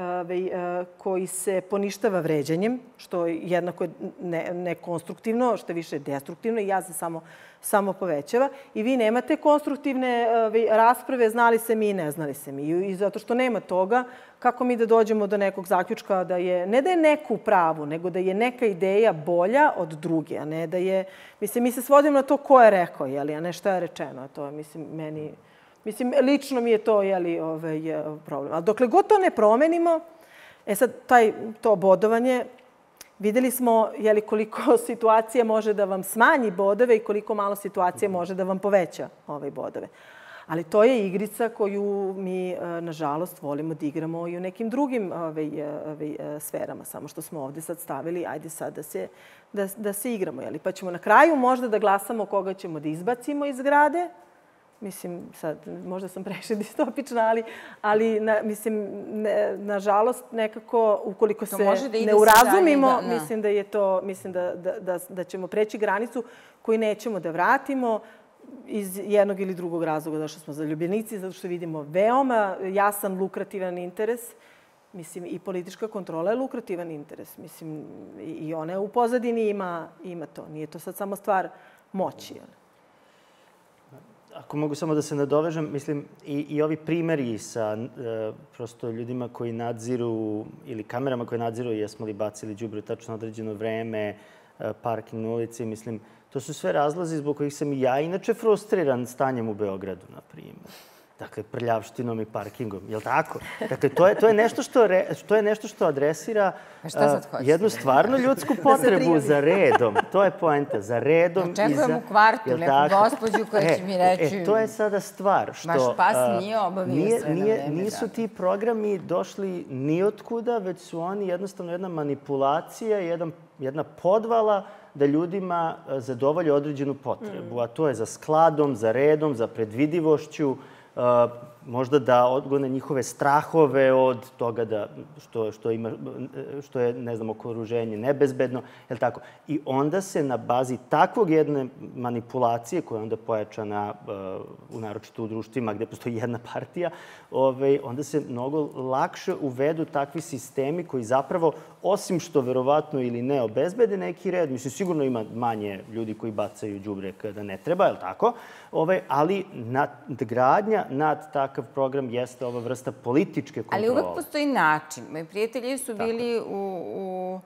koji se poništava vređanjem, što je jednako nekonstruktivno, što je više destruktivno i ja se samo, samo povećava. I vi nemate konstruktivne rasprave, znali se mi i ne znali se mi. I zato što nema toga, kako mi da dođemo do nekog zaključka da je, ne da je neku pravu, nego da je neka ideja bolja od druge, a ne da je, mislim, mi se svodimo na to ko je rekao, jeli, a ne šta je rečeno. To je, mislim, meni, mislim, lično mi je to, jeli, ovaj, problem. Ali dokle god to ne promenimo, e sad, taj, to bodovanje, videli smo, jeli, koliko situacija može da vam smanji bodove i koliko malo situacija može da vam poveća ove bodove. Ali to je igrica koju mi, nažalost, volimo da igramo i u nekim drugim ovaj, ovaj, sferama. Samo što smo ovde sad stavili, ajde sad da se, da, da se igramo. Jeli? Pa ćemo na kraju možda da glasamo koga ćemo da izbacimo iz zgrade. Mislim, sad, možda sam previše distopična, ali, ali na, mislim, ne, nažalost, nekako, ukoliko se ne urazumimo, da, da. mislim da je to, mislim da, da, da, da ćemo preći granicu koju nećemo da vratimo iz jednog ili drugog razloga, zato što smo zaljubljenici, zato što vidimo veoma jasan, lukrativan interes. Mislim, i politička kontrola je lukrativan interes. Mislim, i ona u pozadini ima, ima to. Nije to sad samo stvar moći. Ako mogu samo da se nadovežem, mislim, i, i ovi primeri sa e, prosto ljudima koji nadziru ili kamerama koje nadziru jesmo li bacili đubre u tačno određeno vreme, e, parking na ulici, mislim, to su sve razlozi zbog kojih sam i ja inače frustriran stanjem u Beogradu, na primjer. Dakle, prljavštinom i parkingom. Je li tako? Dakle, to je, to je, nešto, što re, to je nešto što adresira uh, jednu stvarno ljudsku potrebu za redom. To je poenta. Za redom. Očekujem u kvartu neku gospođu koja će mi reći... E, to je sada stvar. Što, vaš pas nije obavio nije, sve nije, na vreme. Nisu ti programi došli ni otkuda, već su oni jednostavno jedna manipulacija, jedan, jedna podvala da ljudima zadovolje određenu potrebu. Mm. A to je za skladom, za redom, za predvidivošću, Uh, možda da odgone njihove strahove od toga da što, što, ima, što je, ne znam, okruženje nebezbedno, je li tako? I onda se na bazi takvog jedne manipulacije, koja je onda pojačana uh, u naročito u društvima gde postoji jedna partija, ovaj, onda se mnogo lakše uvedu takvi sistemi koji zapravo, osim što verovatno ili ne obezbede neki red, mislim, sigurno ima manje ljudi koji bacaju đubre kada ne treba, je li tako? Ovaj, ali nadgradnja nad takav program jeste ova vrsta političke kontrole. Ali uvek postoji način. Moji prijatelji su bili u, u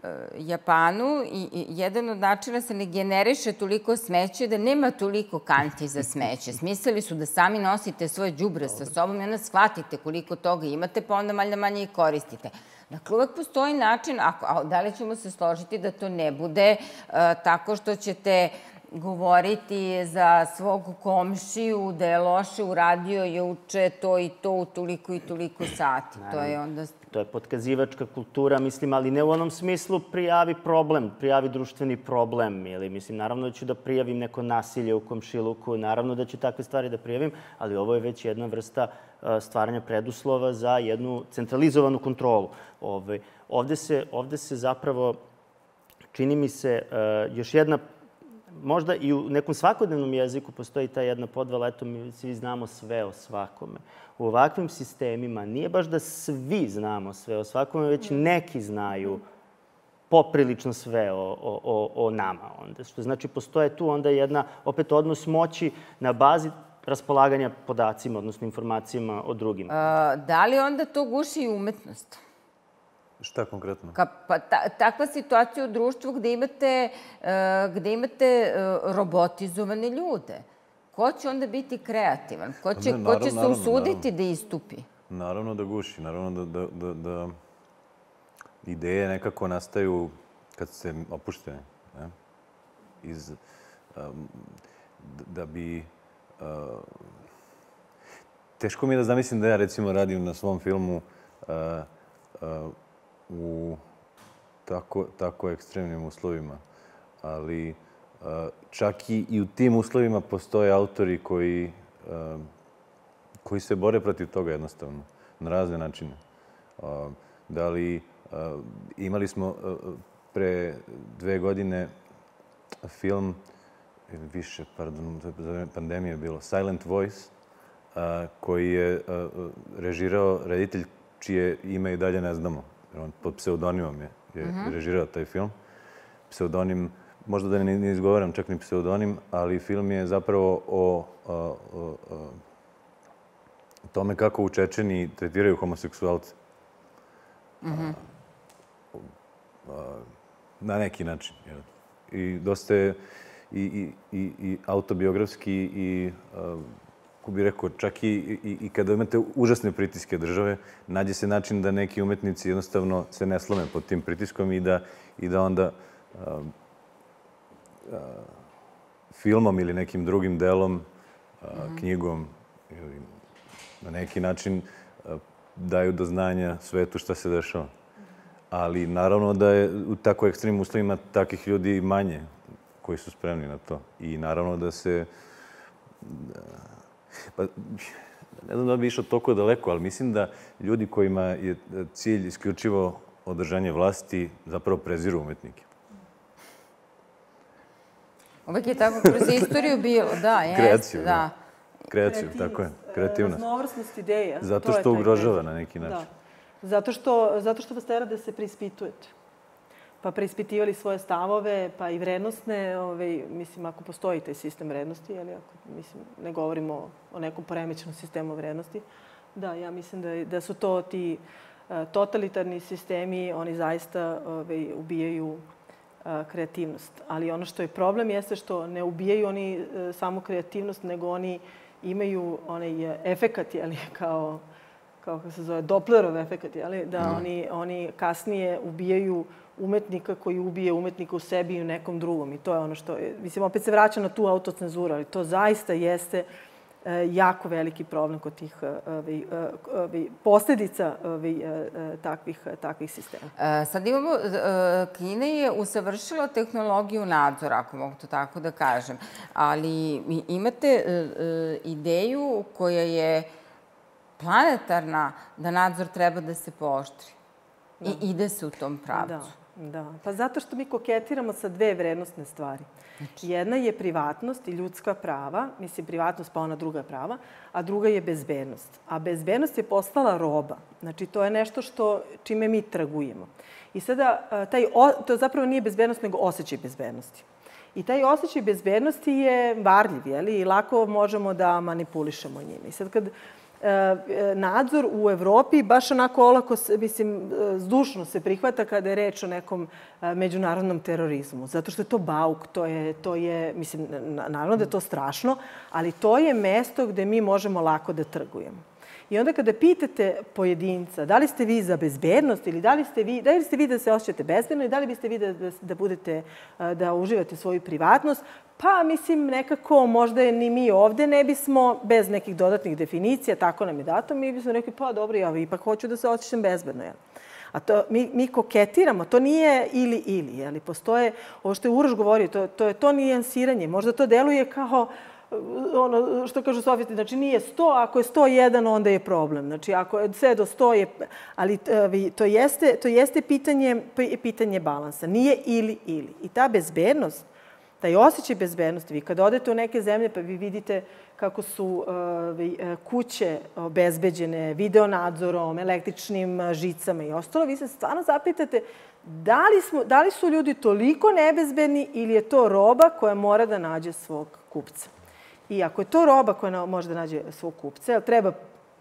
Japanu i jedan od načina se ne generiše toliko smeće da nema toliko kanti za smeće. Smislili su da sami nosite svoje đubre sa sobom i onda shvatite koliko toga imate, pa onda manje manje i koristite. Dakle, uvek postoji način, ako, a da li ćemo se složiti da to ne bude uh, tako što ćete govoriti za svog komšiju da je loše uradio juče to i to u toliko i toliko sati. To je onda... To je potkazivačka kultura, mislim, ali ne u onom smislu prijavi problem, prijavi društveni problem. Ili, mislim, naravno da ću da prijavim neko nasilje u komšiluku, naravno da ću takve stvari da prijavim, ali ovo je već jedna vrsta stvaranja preduslova za jednu centralizovanu kontrolu. Ove, ovde, se, ovde se zapravo, čini mi se, još jedna možda i u nekom svakodnevnom jeziku postoji ta jedna podvala, eto, mi svi znamo sve o svakome. U ovakvim sistemima nije baš da svi znamo sve o svakome, već neki znaju poprilično sve o, o, o nama. Onda, što znači, postoje tu onda jedna, opet, odnos moći na bazi raspolaganja podacima, odnosno informacijama o drugima. A, da li onda to guši i umetnost? Šta konkretno? Ka, pa ta, takva situacija u društvu gde imate, uh, gde imate uh, robotizovane ljude. Ko će onda biti kreativan? Ko će, ne, naravno, ko će se naravno, usuditi naravno. da istupi? Naravno da guši. Naravno da, da, da, da ideje nekako nastaju kad se opuštene. Ne? Iz, um, da bi... Uh, teško mi je da zamislim da ja, recimo, radim na svom filmu uh, uh, u tako, tako ekstremnim uslovima. Ali uh, čak i, i u tim uslovima postoje autori koji, uh, koji se bore protiv toga jednostavno, na razne načine. Uh, da li uh, imali smo uh, pre dve godine film, ili više, pardon, za vreme pandemije je bilo, Silent Voice, uh, koji je uh, režirao reditelj čije ime i dalje ne znamo. On pod pseudonimom je, je režirao taj film. Pseudonim, možda da ne, ne izgovaram čak ni pseudonim, ali film je zapravo o, o, o, o tome kako u Čečeniji tretiraju homoseksualce. Mm-hmm. a, a, na neki način. I dosta je i, i, i, i autobiografski i, kako bih rekao, čak i, i, i kada imate užasne pritiske države, nađe se način da neki umetnici jednostavno se ne slome pod tim pritiskom i da, i da onda a, a, filmom ili nekim drugim delom, a, mm-hmm. knjigom ili na neki način a, daju do znanja svetu šta se dešava. Ali naravno da je u tako ekstremnim uslovima takih ljudi manje koji su spremni na to. I naravno da se... Da, pa, ne znam da bi išao toliko daleko, ali mislim da ljudi kojima je cilj isključivo održanje vlasti zapravo preziru umetnike. Uvijek je tako kroz istoriju bilo, da, jeste, Kreaciju, da. Kreaciju, tako je, kreativnost. Raznovrsnost ideja. Zato što ugrožava na neki način. Zato što, zato što vas tera da se preispitujete. Pa preispitivali svoje stavove, pa i vrednostne, ovaj, mislim, ako postoji taj sistem vrednosti, ali ako, mislim, ne govorimo o nekom poremećenom sistemu vrednosti, da, ja mislim da, da su to ti uh, totalitarni sistemi, oni zaista ovaj, ubijaju uh, kreativnost. Ali ono što je problem jeste što ne ubijaju oni uh, samo kreativnost, nego oni imaju onaj efekat, jeli, kao kao kako se zove, Dopplerov efekat, jeli? Da mm. oni, oni kasnije ubijaju umetnika koji ubije umetnika u sebi i u nekom drugom. I to je ono što je, mislim, opet se vraća na tu autocenzuru, ali to zaista jeste e, jako veliki problem kod tih e, e, posljedica e, takvih, takvih sistema. E, sad imamo, e, Kina je usavršila tehnologiju nadzora, ako mogu to tako da kažem, ali imate e, e, ideju koja je planetarna, da nadzor treba da se pooštri. I da. ide se u tom pravcu. Da, da. Pa zato što mi koketiramo sa dve vrednostne stvari. Znači. Jedna je privatnost i ljudska prava, mislim privatnost pa ona druga prava, a druga je bezbednost. A bezbednost je postala roba. Znači to je nešto što, čime mi trgujemo. I sada, taj, to zapravo nije bezbednost, nego osjećaj bezbednosti. I taj osjećaj bezbednosti je varljiv, jeli? I lako možemo da manipulišemo njime. I sad kad nadzor u Evropi baš onako olako, mislim, zdušno se prihvata kada je reč o nekom međunarodnom terorizmu. Zato što je to bauk, to je, to je, mislim, naravno da je to strašno, ali to je mesto gde mi možemo lako da trgujemo. I onda kada pitate pojedinca da li ste vi za bezbednost ili da li ste vi da li ste vi da se osjećate bezbedno i da li biste vi da, da, da budete, da uživate svoju privatnost, pa mislim nekako možda ni mi ovde ne bismo bez nekih dodatnih definicija, tako nam je dato, mi bismo rekli pa dobro, ja ipak hoću da se osjećam bezbedno. Ja. A to mi, mi koketiramo, to nije ili ili, jeli, postoje, ovo što je Uroš govorio, to, to je to nijansiranje, možda to deluje kao ono što kažu sofisti, znači nije sto, ako je sto jedan onda je problem. Znači ako je sve do sto je, ali to jeste, to jeste pitanje, pitanje balansa. Nije ili ili. I ta bezbednost, taj osjećaj bezbednosti, vi kad odete u neke zemlje pa vi vidite kako su uh, kuće obezbeđene videonadzorom, električnim žicama i ostalo, vi se stvarno zapitate da li, smo, da li su ljudi toliko nebezbedni ili je to roba koja mora da nađe svog kupca. I ako je to roba koja može da nađe svog kupca, jel treba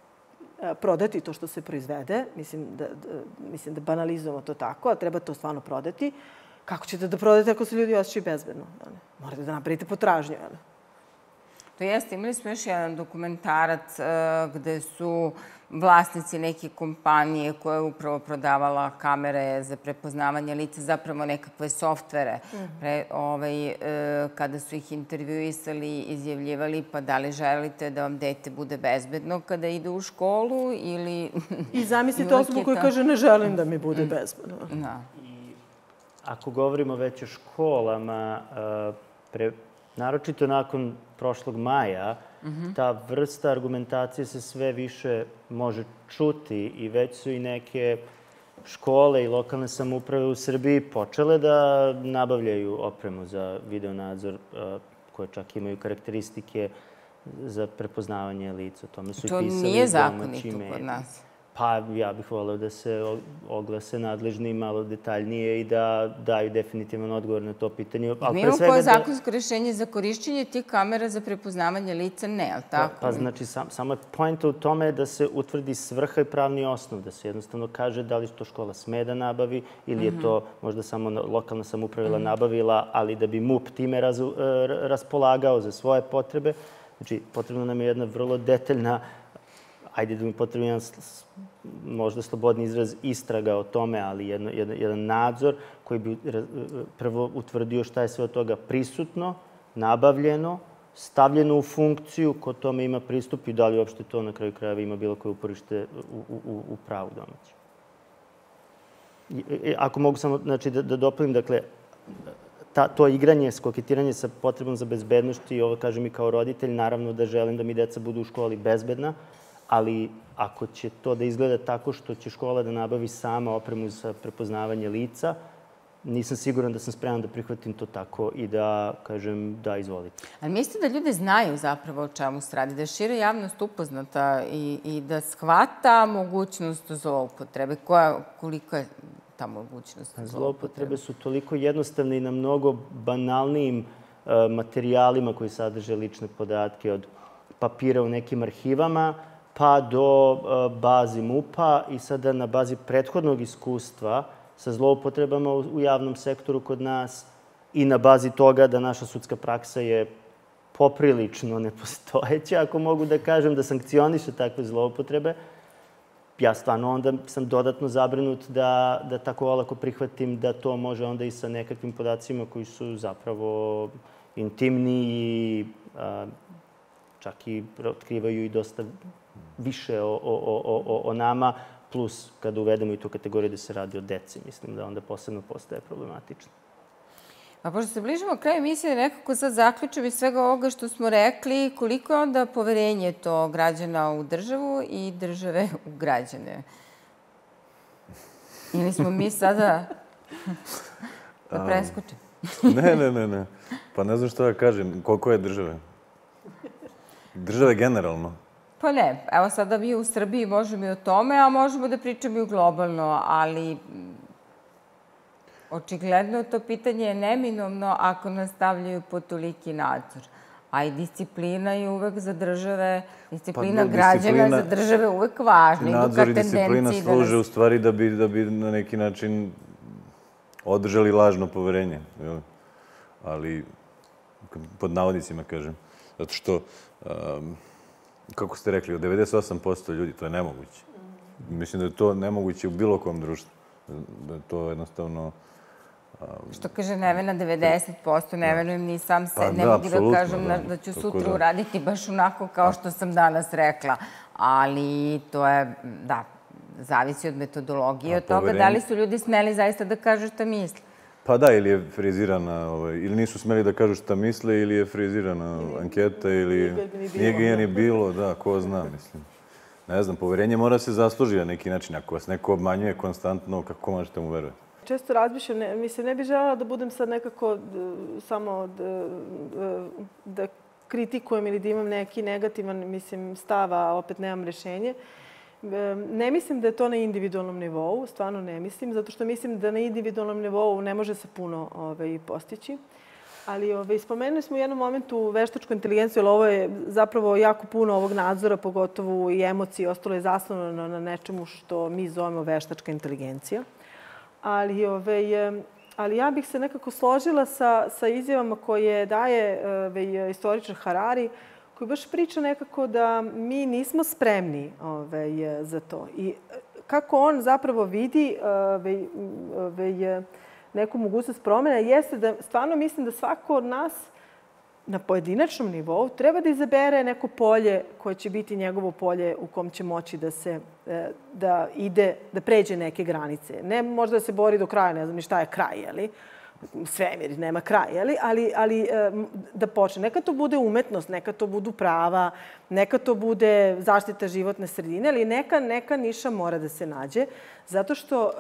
prodati to što se proizvede, mislim da, da, mislim da banalizujemo to tako, a treba to stvarno prodati, kako ćete da prodate ako se ljudi osjećaju bezbedno? Morate da napravite potražnju. Jel? To jeste, imali smo još jedan dokumentarac gde su vlasnici neke kompanije koja je upravo prodavala kamere za prepoznavanje lica, zapravo nekakve softvere. Pre, ovaj, kada su ih intervjuisali, izjavljivali, pa da li želite da vam dete bude bezbedno kada ide u školu ili... I zamislite osobu koja kaže ne želim da mi bude bezbedno. Da. I ako govorimo već o školama, pre, naročito nakon prošlog maja, mm-hmm. ta vrsta argumentacije se sve više može čuti i već su i neke škole i lokalne samouprave u Srbiji počele da nabavljaju opremu za videonadzor koje čak imaju karakteristike za prepoznavanje lica. O tome su to i pisali nije zakonito kod nas. Pa ja bih voleo da se oglase nadležni malo detaljnije i da daju definitivan odgovor na to pitanje. Mi imamo koje zakonsko rešenje za korišćenje tih kamera za prepoznavanje lica? Ne, ali tako? Pa znači, samo je pojenta u tome da se utvrdi svrha i pravni osnov, da se jednostavno kaže da li to škola sme da nabavi ili je to možda samo lokalna samouprava nabavila, ali da bi MUP time raspolagao za svoje potrebe. Znači, potrebno nam je jedna vrlo detaljna, ajde da mi potrebno jedan možda slobodni izraz istraga o tome, ali jedan nadzor koji bi prvo utvrdio šta je sve od toga prisutno, nabavljeno, stavljeno u funkciju, ko tome ima pristup i da li uopšte to na kraju krajeva ima bilo koje uporište u pravu domaći. Ako mogu samo da dopunim, dakle, to igranje, koketiranje sa potrebom za bezbednost i ovo kažem i kao roditelj, naravno da želim da mi deca budu u školi bezbedna, ali ako će to da izgleda tako što će škola da nabavi sama opremu za prepoznavanje lica, nisam siguran da sam spreman da prihvatim to tako i da kažem da izvolite. Ali mislite da ljudi znaju zapravo o čemu se radi, da je šira javnost upoznata i da shvata mogućnost zloupotrebe? Koliko je ta mogućnost zloupotrebe? Zloupotrebe su toliko jednostavne i na mnogo banalnijim materijalima koji sadrže lične podatke, od papira u nekim arhivama, pa do bazi MUP-a i sada na bazi prethodnog iskustva sa zloupotrebama u javnom sektoru kod nas i na bazi toga da naša sudska praksa je poprilično nepostojeća, ako mogu da kažem, da sankcioniše takve zloupotrebe. Ja stvarno onda sam dodatno zabrinut da tako olako prihvatim da to može onda i sa nekakvim podacima koji su zapravo intimni i čak i otkrivaju i dosta više o nama, plus kada uvedemo i tu kategoriju da se radi o deci, mislim da onda posebno postaje problematično. A pošto se bližimo kraju emisije, nekako sad zaključujem iz svega ovoga što smo rekli, koliko je onda poverenje to građana u državu i države u građane? Ili smo mi sada da preskočim? Ne, ne, ne, ne. Pa ne znam što da kažem. Koliko je države? Države generalno? Pa ne. Evo sada mi u Srbiji možemo i o tome, a možemo da pričamo i globalno, ali očigledno to pitanje je neminovno ako nas stavljaju pod toliki nadzor. A i disciplina je uvek za države, disciplina građana za države uvek važna. Nadzor i disciplina služe u stvari da bi na neki način održali lažno poverenje. Ali, pod navodnicima kažem, zato što, kako ste rekli, od devedeset osam posto ljudi, to je nemoguće. Mislim da je to nemoguće u bilo kom društvu. Da je to jednostavno... Što kaže Nevena, devedeset posto, ne verujem ni sam se, ne mogu da kažem da ću sutra uraditi baš onako kao što sam danas rekla. Ali to je, da, zavisi od metodologije, od toga da li su ljudi smeli zaista da kažu šta misle. Pa da, ili je frizirana, ili nisu smeli da kažu šta misle, ili je frizirana anketa, ili nije ga ni bilo, da, ko zna, mislim. Ne znam, poverenje mora se zaslužiti na neki način. Ako vas neko obmanjuje konstantno, kako možete mu verovati? Često razmišljam, mislim, ne bih želela da budem sad nekako samo da kritikujem ili da imam neki negativan, mislim, stav, a opet nemam rešenje. Ne mislim da je to na individualnom nivou, stvarno ne mislim, zato što mislim da na individualnom nivou ne može se puno postići. Ali spomenuli smo u jednom momentu veštačku inteligenciju, ali ovo je zapravo jako puno ovog nadzora, pogotovo i emocije, ostalo je zasnovano na nečemu što mi zovemo veštačka inteligencija. Ali, ali ja bih se nekako složila sa, sa izjavama koje daje ove, istoričar Harari, koji baš priča nekako da mi nismo spremni ove, za to. I kako on zapravo vidi ove, ove, neku mogućnost promjena, jeste da stvarno mislim da svako od nas na pojedinačnom nivou treba da izabere neko polje koje će biti njegovo polje u kom će moći da se da ide, da pređe neke granice. Ne možda da se bori do kraja, ne znam ni šta je kraj, jeli? Svemir, nema kraja, jeli? Ali, ali da počne. Neka to bude umetnost, neka to budu prava, neka to bude zaštita životne sredine, ali neka, neka niša mora da se nađe. Zato što,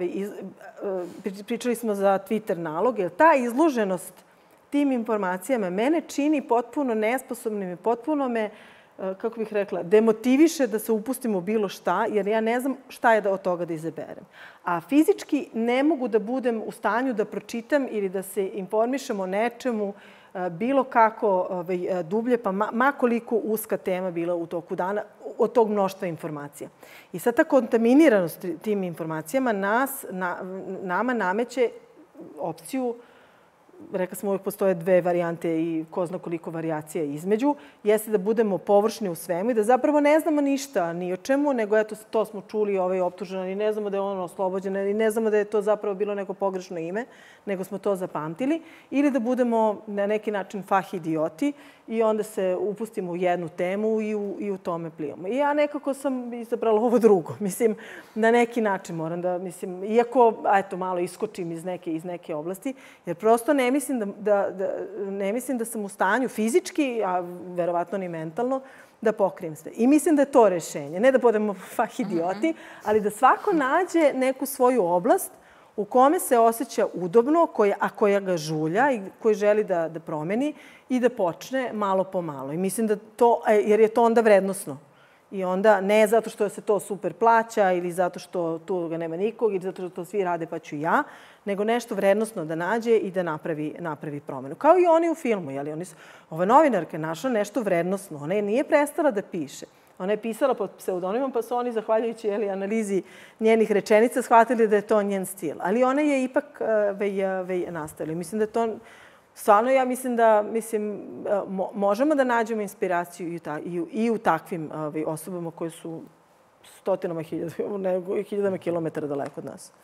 pričali smo za Twitter nalog, jer ta izloženost tim informacijama mene čini potpuno nesposobnim i potpuno me kako bih rekla, demotiviše da se upustimo u bilo šta, jer ja ne znam šta je da od toga da izaberem. A fizički ne mogu da budem u stanju da pročitam ili da se informišem o nečemu bilo kako dublje, pa makoliko uska tema bila u toku dana od tog mnoštva informacija. I sad ta kontaminiranost tim informacijama nas, na, nama nameće opciju, rekla smo, uvijek postoje dve varijante i ko zna koliko varijacija između, jeste da budemo površni u svemu i da zapravo ne znamo ništa ni o čemu, nego eto, to smo čuli, ovaj optužen, i ne znamo da je on oslobođen, i ne znamo da je to zapravo bilo neko pogrešno ime, nego smo to zapamtili, ili da budemo na neki način fah idioti i onda se upustimo u jednu temu i u, i u tome plivamo. I ja nekako sam izabrala ovo drugo. Mislim, na neki način moram da, mislim, iako, eto, malo iskočim iz neke, iz neke oblasti, jer prosto ne mislim da, da, da, ne mislim da sam u stanju fizički, a verovatno ni mentalno, da pokrijem sve. I mislim da je to rešenje. Ne da budemo fah idioti, ali da svako nađe neku svoju oblast u kome se osjeća udobno, koja, a koja ga žulja i koji želi da, da promeni i da počne malo po malo. I mislim da to, jer je to onda vrednosno. I onda ne zato što se to super plaća ili zato što tu ga nema nikog ili zato što to svi rade pa ću ja, nego nešto vrednosno da nađe i da napravi, napravi promenu. Kao i oni u filmu. Jeli? Oni su, ova novinarka je našla nešto vrednosno. Ona je nije prestala da piše. Ona je pisala pod pseudonimom, pa su oni, zahvaljujući jeli, analizi njenih rečenica, shvatili da je to njen stil. Ali ona je ipak vej, vej nastavila. Mislim da je to... Stvarno, ja mislim da mislim, mo, možemo da nađemo inspiraciju i, ta, i, u, i u takvim vej, osobama koje su stotinama hiljadama, hiljadama kilometara daleko od nas.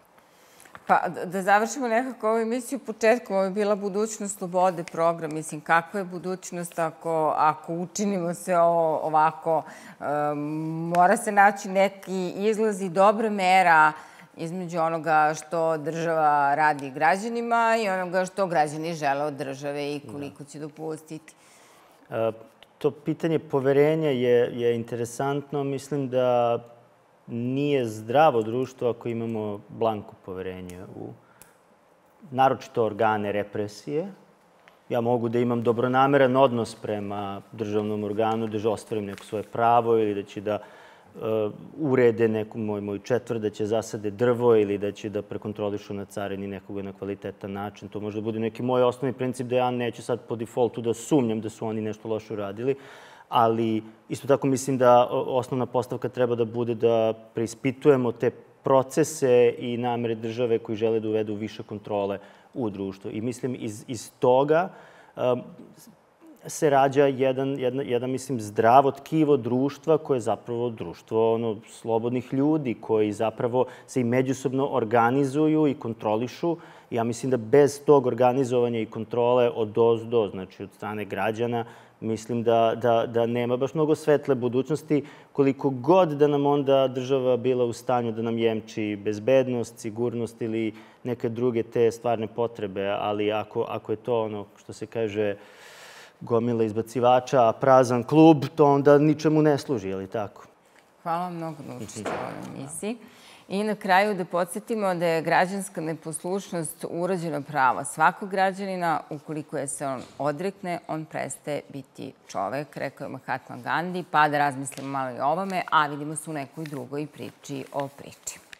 Pa da završimo nekako ovu emisiju. U početku ovo je bila budućnost slobode program. Mislim, kakva je budućnost ako, ako učinimo se ovo ovako? Um, mora se naći neki izlaz i dobra mera između onoga što država radi građanima i onoga što građani žele od države i koliko će dopustiti. E, to pitanje poverenja je, je interesantno. Mislim da nije zdravo društvo ako imamo blanko poverenje u naročito organe represije. Ja mogu da imam dobronameran odnos prema državnom organu, da ostvarim neko svoje pravo ili da će da uh, urede neku moj, moj četvrt, da će zasade drvo ili da će da prekontrolišu na carini nekoga na kvalitetan način. To može da bude neki moj osnovni princip da ja neću sad po defaultu da sumnjam da su oni nešto loše uradili. Ali isto tako mislim da osnovna postavka treba da bude da preispitujemo te procese i namere države koji žele da uvedu više kontrole u društvu. I mislim iz, iz toga um, se rađa jedan, jedna, jedan, mislim, zdravo tkivo društva koje je zapravo društvo ono, slobodnih ljudi koji zapravo se i međusobno organizuju i kontrolišu. Ja mislim da bez tog organizovanja i kontrole od dozdo, znači od strane građana, mislim da, da, da nema baš mnogo svetle budućnosti, koliko god da nam onda država bila u stanju da nam jemči bezbednost, sigurnost ili neke druge te stvarne potrebe. Ali ako, ako je to ono što se kaže gomila izbacivača, a prazan klub, to onda ničemu ne služi, je li tako? Hvala vam mnogo na učešću u ovoj emisiji. I na kraju da podsjetimo da je građanska neposlušnost urađeno pravo svakog građanina. Ukoliko je se on odrekne, on prestaje biti čovek, rekao je Mahatma Gandhi. Pa da razmislimo malo i o ovome, a vidimo se u nekoj drugoj priči o priči.